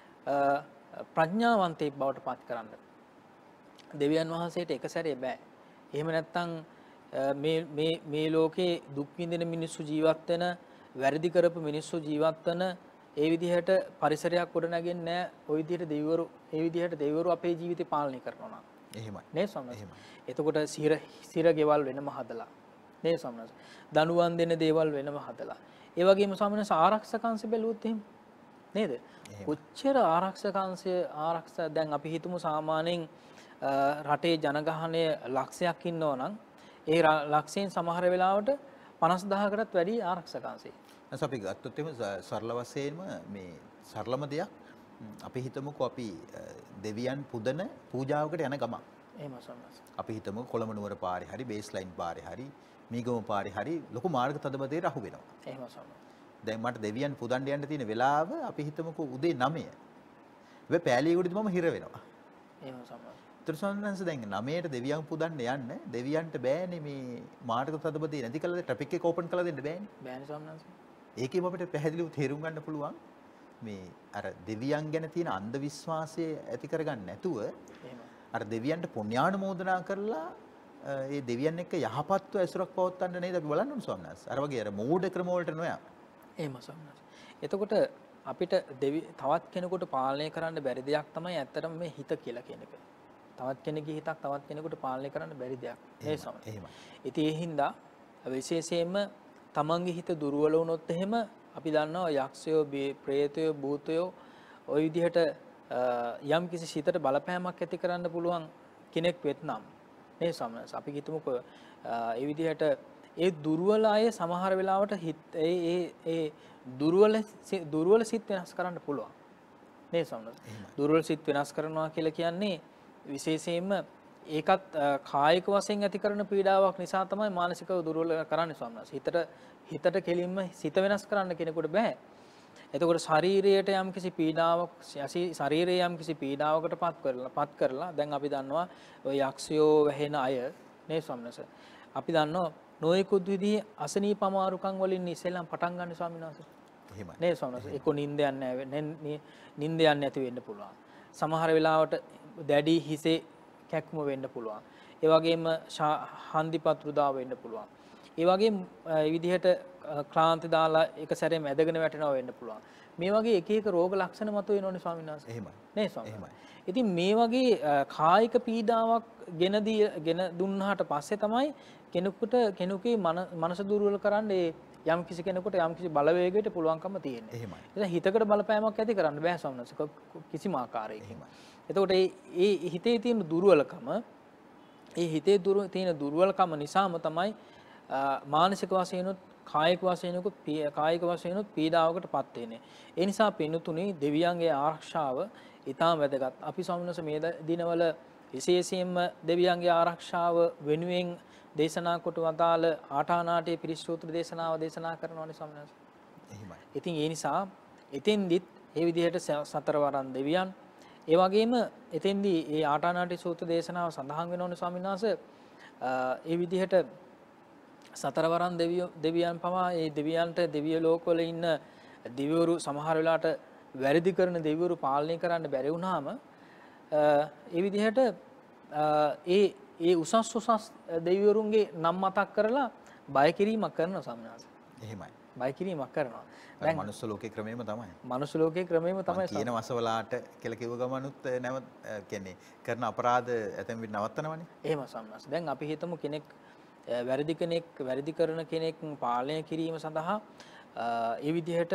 ප්‍රඥාවන්තයෙක් බවට පත් කරන්න. දෙවියන් වහන්සේට එක සැරේ බෑ. එහෙම නැත්නම් මේ ලෝකේ දුක් විඳින මිනිස්සු ජීවත් වෙන, වැරදි කරපු මිනිස්සු ජීවත් වෙන ඒ විදිහට පරිසරයක් ගොඩ නැගෙන්නේ නැහැ. ওই විදිහට දෙවිවරු අපේ ජීවිතේ පාලනය කරනවා නම්. එහෙමයි. නේ ස්වාමීන් වහන්සේ. එතකොට සිර ගෙවල් වෙනම හදලා. නේ ස්වාමීන් වහන්සේ. දනුවන් දෙන දේවල් වෙනම හදලා. ඒ වගේම ස්වාමීන් වහන්සේ ආරක්ෂක අංශ බැලුවොත් එහෙම නේද? කොච්චර ආරක්ෂකංශය දැන් අපි හිතමු සාමාන්‍යයෙන් රටේ ජනගහනය ලක්ෂයක් ඉන්නවා නම් ඒ ලක්ෂයෙන් සමහර වෙලාවට 50000කටත් වැඩි ආරක්ෂකංශය. නැස අපි ගත්තොත් එහෙම සරල වශයෙන්ම මේ සරලම දෙයක් අපි හිතමුකෝ අපි දෙවියන් පුදන පූජාවකට යන ගමන්. එහෙම සම්මත. අපි හිතමු කොළඹ නුවර පාරේ හරි බේස් ලයින් පාරේ හරි මීගම පාරේ හරි ලොකු මාර්ග තදබදයට අහු වෙනවා. එහෙම සම්මත. දැන් මට දෙවියන් පුදන්න යන්න තියෙන වෙලාව අපි හිතමුකෝ උදේ 9. වෙ පෑලියගොඩදී මම හිර වෙනවා. එහෙම සම්මත. ත්‍රිසංගන්ස දැන් 9ට දෙවියන් පුදන්න යන්න දෙවියන්ට බෑනේ මේ මාර්ග තදබදේ නැති කළද ට්‍රැෆික් එක ඕපන් කළා දෙන්න බෑනේ. බෑනේ සම්මත. ඒකෙම අපිට පැහැදිලිව තේරුම් ගන්න පුළුවන් මේ අර දෙවියන් ගැන තියෙන අන්ධ විශ්වාසය ඇති කරගන්න නැතුව අර දෙවියන්ට පුණ්‍යානුමෝදනා කරලා ඒ දෙවියන් එක්ක යහපත්ව ඇසුරක් පවත්වන්න නේද අපි බලන්න ඕනේ ස්වාමීන් වහන්සේ. අර වගේ අර මෝඩ ක්‍රම වලට නොයා. එහෙම සම්මත. එතකොට අපිට තවත් කෙනෙකුට පාලනය කරන්න බැරි දෙයක් තමයි ඇත්තටම මේ හිත කියලා කියන එක. තවත් කෙනෙකුගේ හිතක් තවත් කෙනෙකුට පාලනය කරන්න බැරි දෙයක්. ඒ සමහර. එහෙමයි. ඉතින් ඒ හින්දා විශේෂයෙන්ම තමන්ගේ හිත දුර්වල වුණොත් එහෙම අපි දන්නවා යක්ෂයෝ, ප්‍රේතයෝ, භූතයෝ ওই විදිහට යම් කිසි සිතට බලපෑමක් ඇති කරන්න පුළුවන් කෙනෙක් වෙත්නම් මේ සමහර අපි හිතමුකෝ ඒ විදිහට ඒ දුර්වල අය සමහර වෙලාවට ඒ දුර්වල සිත් වෙනස් කරන්න පුළුවන්. මේ සමහර දුර්වල සිත් වෙනස් කරනවා කියලා කියන්නේ විශේෂයෙන්ම ඒකත් කායික වශයෙන් ඇති කරන පීඩාවක් නිසා තමයි මානසිකව දුර්වල කරන්නේ ස්වාමීන් වහන්සේ. හිතට කෙලින්ම සිත වෙනස් කරන්න කෙනෙකුට බෑ. එතකොට ශරීරයට යම්කිසි පීඩාවක් ශරීරයේ යම්කිසි පීඩාවකට පත් කරලා දැන් අපි දන්නවා ඔය යක්ෂයෝ වැහෙන අය නේ ස්වාමීන් වහන්සේ. අපි දන්නවා නොයෙකුත් විදිහේ අසනීප අමාරුකම් වලින් ඉස්සෙල්ලම පටන් ගන්න ස්වාමීන් වහන්සේ. එහෙමයි. නේ ස්වාමීන් වහන්සේ. එක්ක නිින්ද යන්නේ නැති වෙන්න පුළුවන්. සමහර වෙලාවට දැඩි හිසේ කැක්කුම වෙන්න පුළුවන්. ඒ වගේම හන්දිපත්‍රුදා වෙන්න පුළුවන්. ඒ වගේම මේ විදිහට ක්ලාන්ති දාලා එක සැරේම ඇදගෙන වැටෙනවා වෙන්න පුළුවන්. මේ වගේ එක එක රෝග ලක්ෂණ මතුවෙනෝනේ ස්වාමීන් වහන්සේ. එහෙමයි. නේ ස්වාමීන් වහන්සේ. ඉතින් මේ වගේ කායික පීඩාවක් ගෙන දුන්නාට පස්සේ තමයි කෙනෙකුගේ මනස දුර්වල කරන්නේ යම් කිසි කෙනෙකුට යම් කිසි බලවේගයකට පුළුවන්කම තියෙන්නේ. එහෙමයි. ඒක හිතකට බලපෑමක් ඇති කරන්න බෑ ස්වාමීන් වහන්සේ කිසිම ආකාරයකින්. එහෙමයි. එතකොට මේ හිතේ තියෙන දුර්වලකම තියෙන දුර්වලකම නිසාම තමයි මානසික වශයෙන්ුත් කායික වශයෙන්ුත් පීඩාවකටපත් වෙන්නේ. ඒ නිසා පින්තුණි දෙවියන්ගේ ආරක්ෂාව ඊටම වැදගත්. අපි ස්වාමීන් වහන්සේ මේ දිනවල විශේෂයෙන්ම දෙවියන්ගේ ආරක්ෂාව වෙනුවෙන් දේශනා කොට වදාළ ආටානාටේ පිරිසූත්‍ර දේශනාව දේශනා කරනවානේ ස්වාමීන් වහන්සේ. එහෙමයි. ඉතින් ඒ නිසා එතෙන්දිත් මේ විදිහට සතරවරන් දෙවියන් ඒ වගේම එතෙන්දී මේ ආටානාටි සූත්‍ර දේශනාව සඳහන් වෙනෝනේ ස්වාමීන් වහන්සේ ඒ විදිහට සතරවරන් දෙවියන් පවා ඒ දෙවියන්ට දිව්‍ය ලෝකවල ඉන්න දිව්‍යවරු සමහර වෙලාවට වැරදි කරන දෙවිවරු පාලනය කරන්න බැරි වුණාම ඒ විදිහට ඒ උසස් දෙවිවරුන්ගේ නම් මතක් කරලා බය කිරීමක් කරනවා ස්වාමීන් වහන්සේ. එහෙමයි. බය කිරීමක් කරනවා. දැන් මනුස්ස ලෝකේ ක්‍රමෙම තමයි. මනුස්ස ලෝකේ ක්‍රමෙම තමයි. කියන වසවලාට කියලා කිව්ව ගමනුත් නැවත කියන්නේ කරන අපරාධ ඇතැම් විට නවත්තනවනේ. එහෙම ස්වාමීන් වහන්සේ. දැන් අපි හිතමු කෙනෙක් වැරදි කරන කෙනෙක් පාලනය කිරීම සඳහා ඒ විදිහට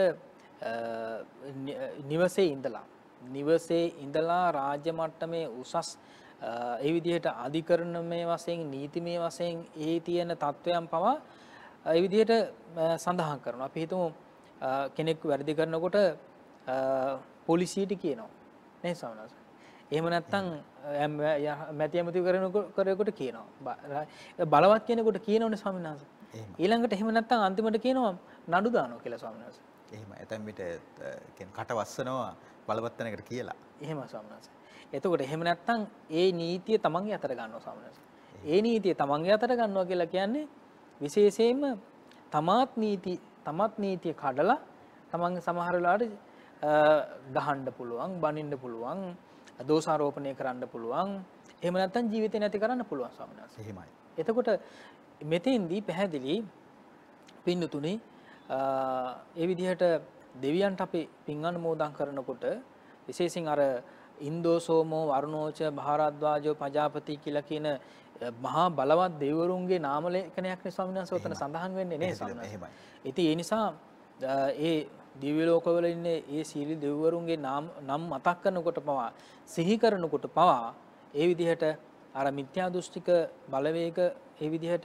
නිවසේ ඉඳලා රාජ්‍ය මට්ටමේ උසස් ඒ විදිහට අධිකරණමය වශයෙන් නීතිමය වශයෙන් ඒ තියෙන තත්වයන් පවා ඒ විදිහට සඳහන් කරනවා. අපි හිතමු කෙනෙක් වැරදි කරනකොට පොලිසියට කියනවා නේ ස්වාමීන් වහන්සේ. එහෙම නැත්නම් මැති ඇමති කරනකොට කියනවා. බලවත් කෙනෙකුට කියනෝනේ ස්වාමීන් වහන්සේ. ඊළඟට එහෙම නැත්නම් අන්තිමට කියනවා නඩු දානවා කියලා ස්වාමීන් වහන්සේ. එහෙම ඇතැම් විට කට වස්සනවා බලවත් තැනකට කියලා. එහෙම ස්වාමීන් වහන්සේ. එතකොට එහෙම නැත්නම් ඒ නීතිය තමන්ගේ අතට ගන්නවා ස්වාමීන් වහන්සේ. ඒ නීතිය තමන්ගේ අතට ගන්නවා කියලා කියන්නේ විශේෂයෙන්ම තමත් නීතිය කඩලා තමන්ගේ සමහර වෙලාවට ගහන්න පුළුවන්, බනින්න පුළුවන්, දෝෂාරෝපණය කරන්න පුළුවන්. එහෙම නැත්නම් ජීවිතේ නැති කරන්න පුළුවන් ස්වාමීන් වහන්සේ. එහෙමයි. එතකොට මෙතෙන්දී පැහැදිලි පින්නතුනේ ඒ විදිහට දෙවියන්ට අපි පින් අනුමෝදන් කරනකොට විශේෂයෙන් අර ඉන්දෝසෝමෝ වරුණෝච භාරද්වාජෝ පජාපති කියලා කියන මහා බලවත් දෙවිවරුන්ගේ නාම ලේඛනයක් නේ ස්වාමීන් වහන්සේ උතන සඳහන් වෙන්නේ නේ ස්වාමීන් වහන්සේ. ඉතින් ඒ නිසා ඒ දිව්‍ය ලෝකවල ඉන්නේ ඒ සීල දෙවිවරුන්ගේ නම් මතක් කරනකොට පවා සිහි කරනකොට පවා ඒ විදිහට අර මිත්‍යා දෘෂ්ටික බලවේග ඒ විදිහට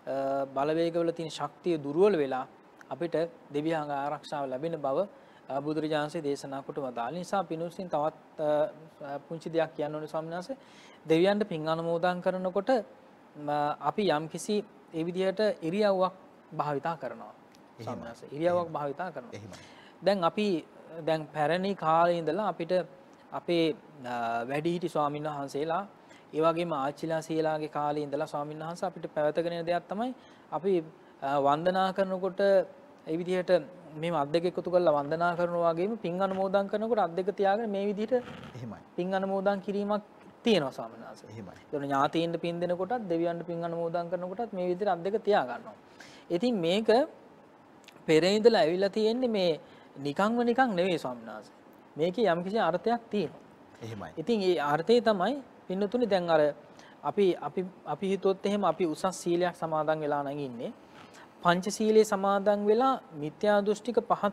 බලවේගවල තියෙන ශක්තිය දුර්වල වෙලා අපිට දෙවියන්ගේ ආරක්ෂාව ලැබෙන බව බුදුරජාණන්සේ දේශනා කොට වදාළ නිසා පිනුසින් තවත් පුංචි දෙයක් කියන්න ඕනේ ස්වාමීන් වහන්සේ. දෙවියන්ට පින් අනුමෝදන් කරනකොට අපි යම්කිසි ඒ විදිහට ඉරියව්වක් භාවිතා කරනවා. ස්වාමීන් වහන්සේ ඉරියව්වක් භාවිතා කරනවා. දැන් අපි දැන් පැරණි කාලේ ඉඳලා අපිට අපේ වැඩිහිටි ස්වාමීන් වහන්සේලා ඒ වගේම ආච්චිලා සීලාගේ කාලේ ඉඳලා ස්වාමීන් වහන්සේ අපිට පැවතගෙන යන දෙයක් තමයි අපි වන්දනා කරනකොට ඒ විදිහට මේ අත් දෙක එකතු කරලා වන්දනා කරනවා වගේම පින් අනුමෝදන් කරනකොට අත් දෙක තියාගෙන මේ විදිහට එහෙමයි පින් අනුමෝදන් කිරීමක් තියෙනවා ස්වාමීන් වහන්සේ. එහෙමයි. ඒතකොට ඥාතීන්ට පින් දෙනකොටත් දෙවියන්ට පින් අනුමෝදන් කරනකොටත් මේ විදිහට අත් දෙක තියා ගන්නවා. ඉතින් මේක පෙරේ ඉඳලා ඇවිල්ලා තියෙන්නේ මේ නිකන්ව නිකන් නෙවෙයි ස්වාමීන් වහන්සේ. මේකේ යම්කිසි අර්ථයක් තියෙනවා. එහෙමයි. ඉතින් ඒ අර්ථය තමයි පින්නතුනේ දැන් අර අපි හිතුවොත් එහෙම අපි උසස් සීලයක් සමාදන් වෙලා නම් ඉන්නේ. පංච සීලයේ සමාදන් වෙලා මිත්‍යා දෘෂ්ටික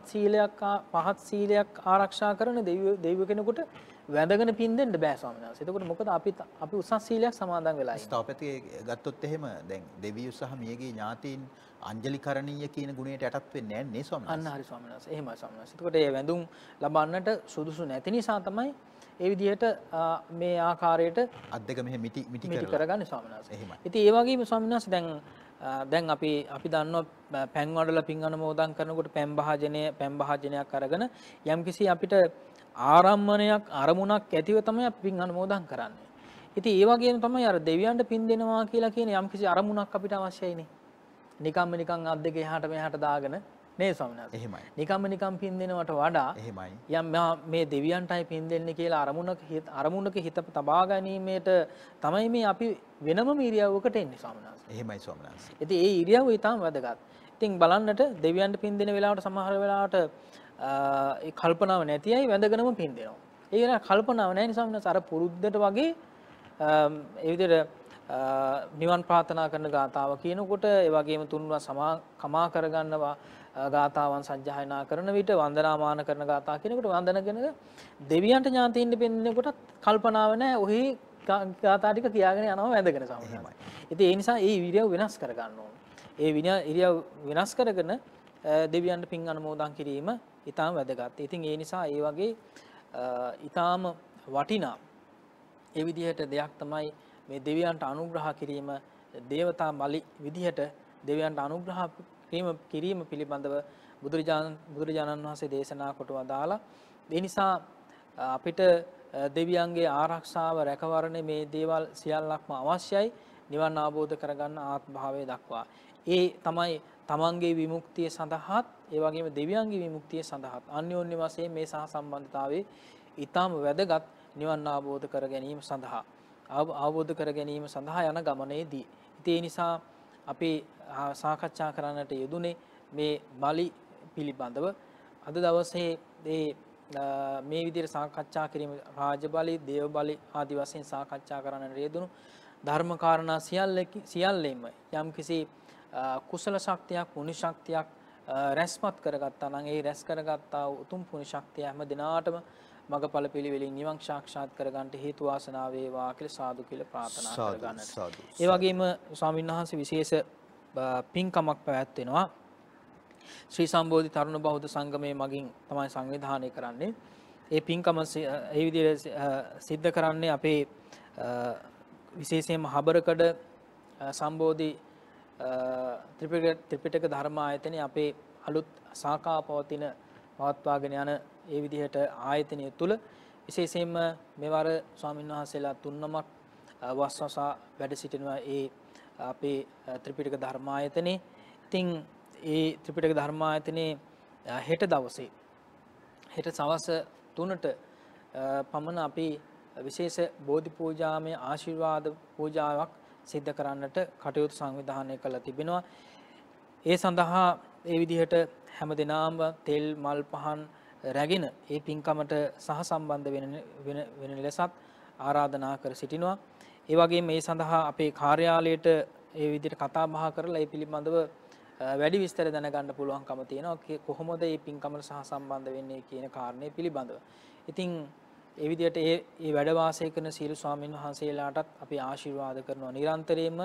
පහත් සීලයක් ආරක්ෂා කරන දෙවිය කෙනෙකුට වැඳගෙන පින් දෙන්න බෑ ස්වාමීන් වහන්සේ. එතකොට මොකද අපි උසස් සීලයක් සමාදන් වෙලා ඉන්නේ. ස්ථාපතිය ගත්තොත් එහෙම දැන් දෙවියෝ සහ මියගේ ඥාතීන් අංජලිකරණීය කියන ගුණයට යටත් වෙන්නේ නැහැ නේ ස්වාමීන් වහන්සේ. අන්න හරි ස්වාමීන් වහන්සේ. එහෙමයි ස්වාමීන් වහන්සේ. එතකොට මේ වැඳුම් ලබන්නට සුදුසු නැති නිසා තමයි ඒ විදිහට මේ ආකාරයට අත් දෙක මෙහෙ මිටි කරගන්නේ ස්වාමීන් වහන්සේ. එහෙමයි. ඉතින් ඒ වගේම ස්වාමීන් වහන්සේ දැන් අපි දන්නවා පැන් වඩලා පින් අනුමෝදන් කරනකොට පැන් භාජනයක් අරගෙන යම්කිසි අපිට ආරම්මණයක් අරමුණක් ඇතිව තමයි අපි පින් අනුමෝදන් කරන්නේ. ඉතින් ඒ වගේම තමයි අර දෙවියන්ට පින් දෙනවා කියලා කියන යම්කිසි අරමුණක් අපිට අවශ්‍යයිනේ. නිකන් අත් දෙක එහාට මෙහාට දාගෙන නේ ස්වාමීන් වහන්සේ. එහෙමයි. නිකම් පින් දෙනවට වඩා එහෙමයි. යම් මේ දෙවියන්ටයි පින් දෙන්නේ කියලා අරමුණක හිත තබා ගැනීමට තමයි මේ අපි වෙනම ඉරියව්වකට එන්නේ ස්වාමීන් වහන්සේ. එහෙමයි ස්වාමීන් වහන්සේ. ඉතින් ඒ ඉරියව්ව ඊටම වැදගත්. ඉතින් බලන්නට දෙවියන්ට පින් දෙන වෙලාවට සමහර වෙලාවට ඒ කල්පනාව නැති අය වැඳගෙනම පින් දෙනවා. ඒ වෙලාව කල්පනාව නැහැ නේ ස්වාමීන් වහන්සේ. අර පුරුද්දට වගේ ඒ විදිහට නිවන් ප්‍රාර්ථනා කරන ගාතාව කියනකොට ඒ වගේම තුන්වන කමා කරගන්නවා ගාතාවන් සජ්ජායනා කරන විට වන්දනාමාන කරන ගාථා කියනකොට වන්දනගෙන දෙවියන්ට ඥාතීන්ට පෙන්නකොට කල්පනාව නැහැ. ඔහි ගාථා ටික කියාගෙන යනවා වැඳගෙන සමහරවයි. ඉතින් ඒ නිසා ඒ ඉරියව් වෙනස් කර ගන්න ඕනේ. ඒ ඉරියව් වෙනස් කරගෙන දෙවියන්ට පින් අනුමෝදන් කිරීම ඊටාම වැදගත්. ඉතින් ඒ නිසා ඒ වගේ ඊටාම වටිනා ඒ විදිහට දෙයක් තමයි මේ දෙවියන්ට අනුග්‍රහ කිරීම දේවතා බලි විදිහට දෙවියන්ට අනුග්‍රහ කිරීම පිළිබඳව බුදුරජාණන් වහන්සේ දේශනා කොට වදාලා ඒ නිසා අපිට දෙවියන්ගේ ආරක්ෂාව රැකවරණය මේ දේවල් සියල්ලක්ම අවශ්‍යයි නිවන් අවබෝධ කරගන්න ආත්ම භාවය දක්වා. ඒ තමයි තමන්ගේ විමුක්තිය සඳහාත් ඒ වගේම දෙවියන්ගේ විමුක්තිය සඳහාත් අන්‍යෝන්‍ය වශයෙන් මේ සහ සම්බන්ධතාවයේ ඊටම වැදගත් නිවන් අවබෝධ කර ගැනීම සඳහා අවබෝධ කර ගැනීම සඳහා යන ගමනේදී. ඒ නිසා අපි සාකච්ඡා කරන්නට යෙදුනේ මේ බලි පිළිබඳව. අද දවසේ මේ විදිහට සාකච්ඡා කිරීම රාජ බලි, දේව බලි ආදී වශයෙන් සාකච්ඡා කරන්නට යෙදුණු ධර්ම කාරණා සියල්ලෙම යම්කිසි කුසල ශක්තියක්, පුණ්‍ය ශක්තියක් රැස්පත් කරගත්තා නම් ඒ රැස් කරගත්තා උතුම් පුණ්‍ය ශක්තිය හැම දිනාටම මගපල පිළිවෙලින් නිවන් සාක්ෂාත් කරගන්නට හේතු වාසනා වේවා කියලා සාදු කියලා ප්‍රාර්ථනා කරගන්නට. ඒ වගේම ස්වාමීන් වහන්සේ විශේෂ පින්කමක් පැවැත්වෙනවා. ශ්‍රී සම්බෝධි තරුණ බෞද්ධ සංගමයේ මගින් තමයි සංවිධානය කරන්නේ. ඒ පින්කම ඒ විදිහට සිද්ධ කරන්නේ අපේ විශේෂයෙන්ම හබරකඩ සම්බෝධි ත්‍රිපිටක ධර්ම ආයතනයේ අපේ අලුත් ශාඛා පවත්වාගෙන යන ඒ විදිහට ආයතනය තුල විශේෂයෙන්ම මෙවර ස්වාමීන් වහන්සේලා තුන්නමක් වස්වසා වැඩ සිටිනවා ඒ අපේ ත්‍රිපිටක ධර්ම ආයතනයේ. ඉතින් ඒ ත්‍රිපිටක ධර්ම ආයතනයේ හෙට දවසේ හෙට සවස් 3ට පමණ අපි විශේෂ බෝධි පූජාමය ආශිර්වාද පූජාවක් සිද්ධ කරන්නට කටයුතු සංවිධානය කළ තිබෙනවා. ඒ සඳහා ඒ විදිහට හැමදෙනාම තෙල් මල් පහන් රැගෙන ඒ පින්කමට සහසම්බන්ධ වෙන ලෙසත් ආරාධනා කර සිටිනවා. ඒ වගේම මේ සඳහා අපේ කාර්යාලයට ඒ විදිහට කතා බහ කරලා ඒ පිළිබඳව වැඩි විස්තර දැනගන්න පුළුවන්කම තියෙනවා කොහොමද මේ පින්කමට සහ සම්බන්ධ වෙන්නේ කියන කාරණේ පිළිබඳව. ඉතින් ඒ විදිහට ඒ වැඩ වාසය කරන සීල ස්වාමීන් වහන්සේලාටත් අපි ආශිර්වාද කරනවා නිරන්තරයෙන්ම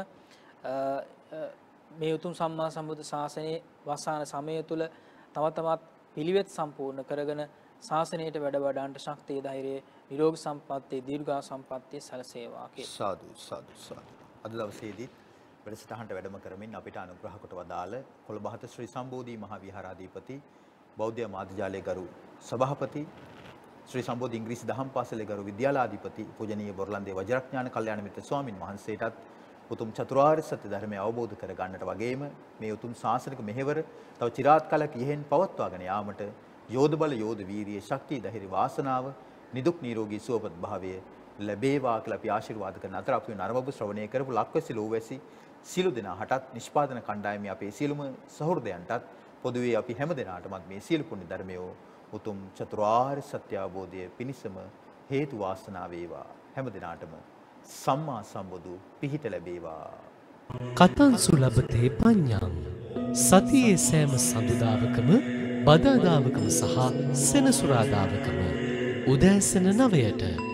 මේ උතුම් සම්මා සම්බුද්ධ ශාසනයේ වසාන සමය තුල තව තවත් පිළිවෙත් සම්පූර්ණ කරගෙන ශාසනයට වැඩ වඩාන්ට ශක්තිය ධෛර්යය නිරෝගී සම්පන්නිය දීර්ඝා සම්පන්නිය සැලසේවා කියලා. සාදු සාදු සාදු. අද දවසේදී වැඩසටහනට වැඩම කරමින් අපිට අනුග්‍රහ කොට වදාළ කොළඹ ශ්‍රී සම්බෝධි මහා විහාරාධිපති බෞද්ධ මාධ්‍යාලයේ ගරු සභාපති ශ්‍රී සම්බෝධි ඉංග්‍රීසි දහම් පාසලේ ගරු විද්‍යාලාධිපති පූජනීය බොරලන්දේ වජිරඥාන කල්යාණ මිත්‍ර ස්වාමින් වහන්සේටත් උතුම් චතුරාර්ය සත්‍ය ධර්මය අවබෝධ කර ගන්නට වගේම මේ උතුම් ශාසනික මෙහෙවර තව চিරාත් කලක් ඉහෙන් පවත්වාගෙන යාමට යෝධ බල යෝධ වීරිය ශක්තිය ධෛර්ය වාසනාව නිදුක් නිරෝගී සුවපත් භාවය ලැබේවා කියලා අපි ආශිර්වාද කරන අතර අපි නරඹපු ශ්‍රවණය කරපු ලක්වැසි ලෝවැසි සියලු දෙනාටත් නිෂ්පාදන කණ්ඩායමේ අපේ සියලුම සහෘදයන්ටත් පොදුවේ අපි හැම දෙනාටමත් මේ සියලු පුණ්‍ය ධර්මය උතුම් චතුරාර්ය සත්‍ය අවබෝධය පිණිසම හේතු වාසනා වේවා හැම දිනාටම සම්මා සම්බුදු පිහිට ලැබේවා. කතංසු ලබතේ පඤ්ඤං සතියේ සෑම සඳුදාවකම බදාදාවකම සහ සෙනසුරාදාවකම උදෑසන 9ට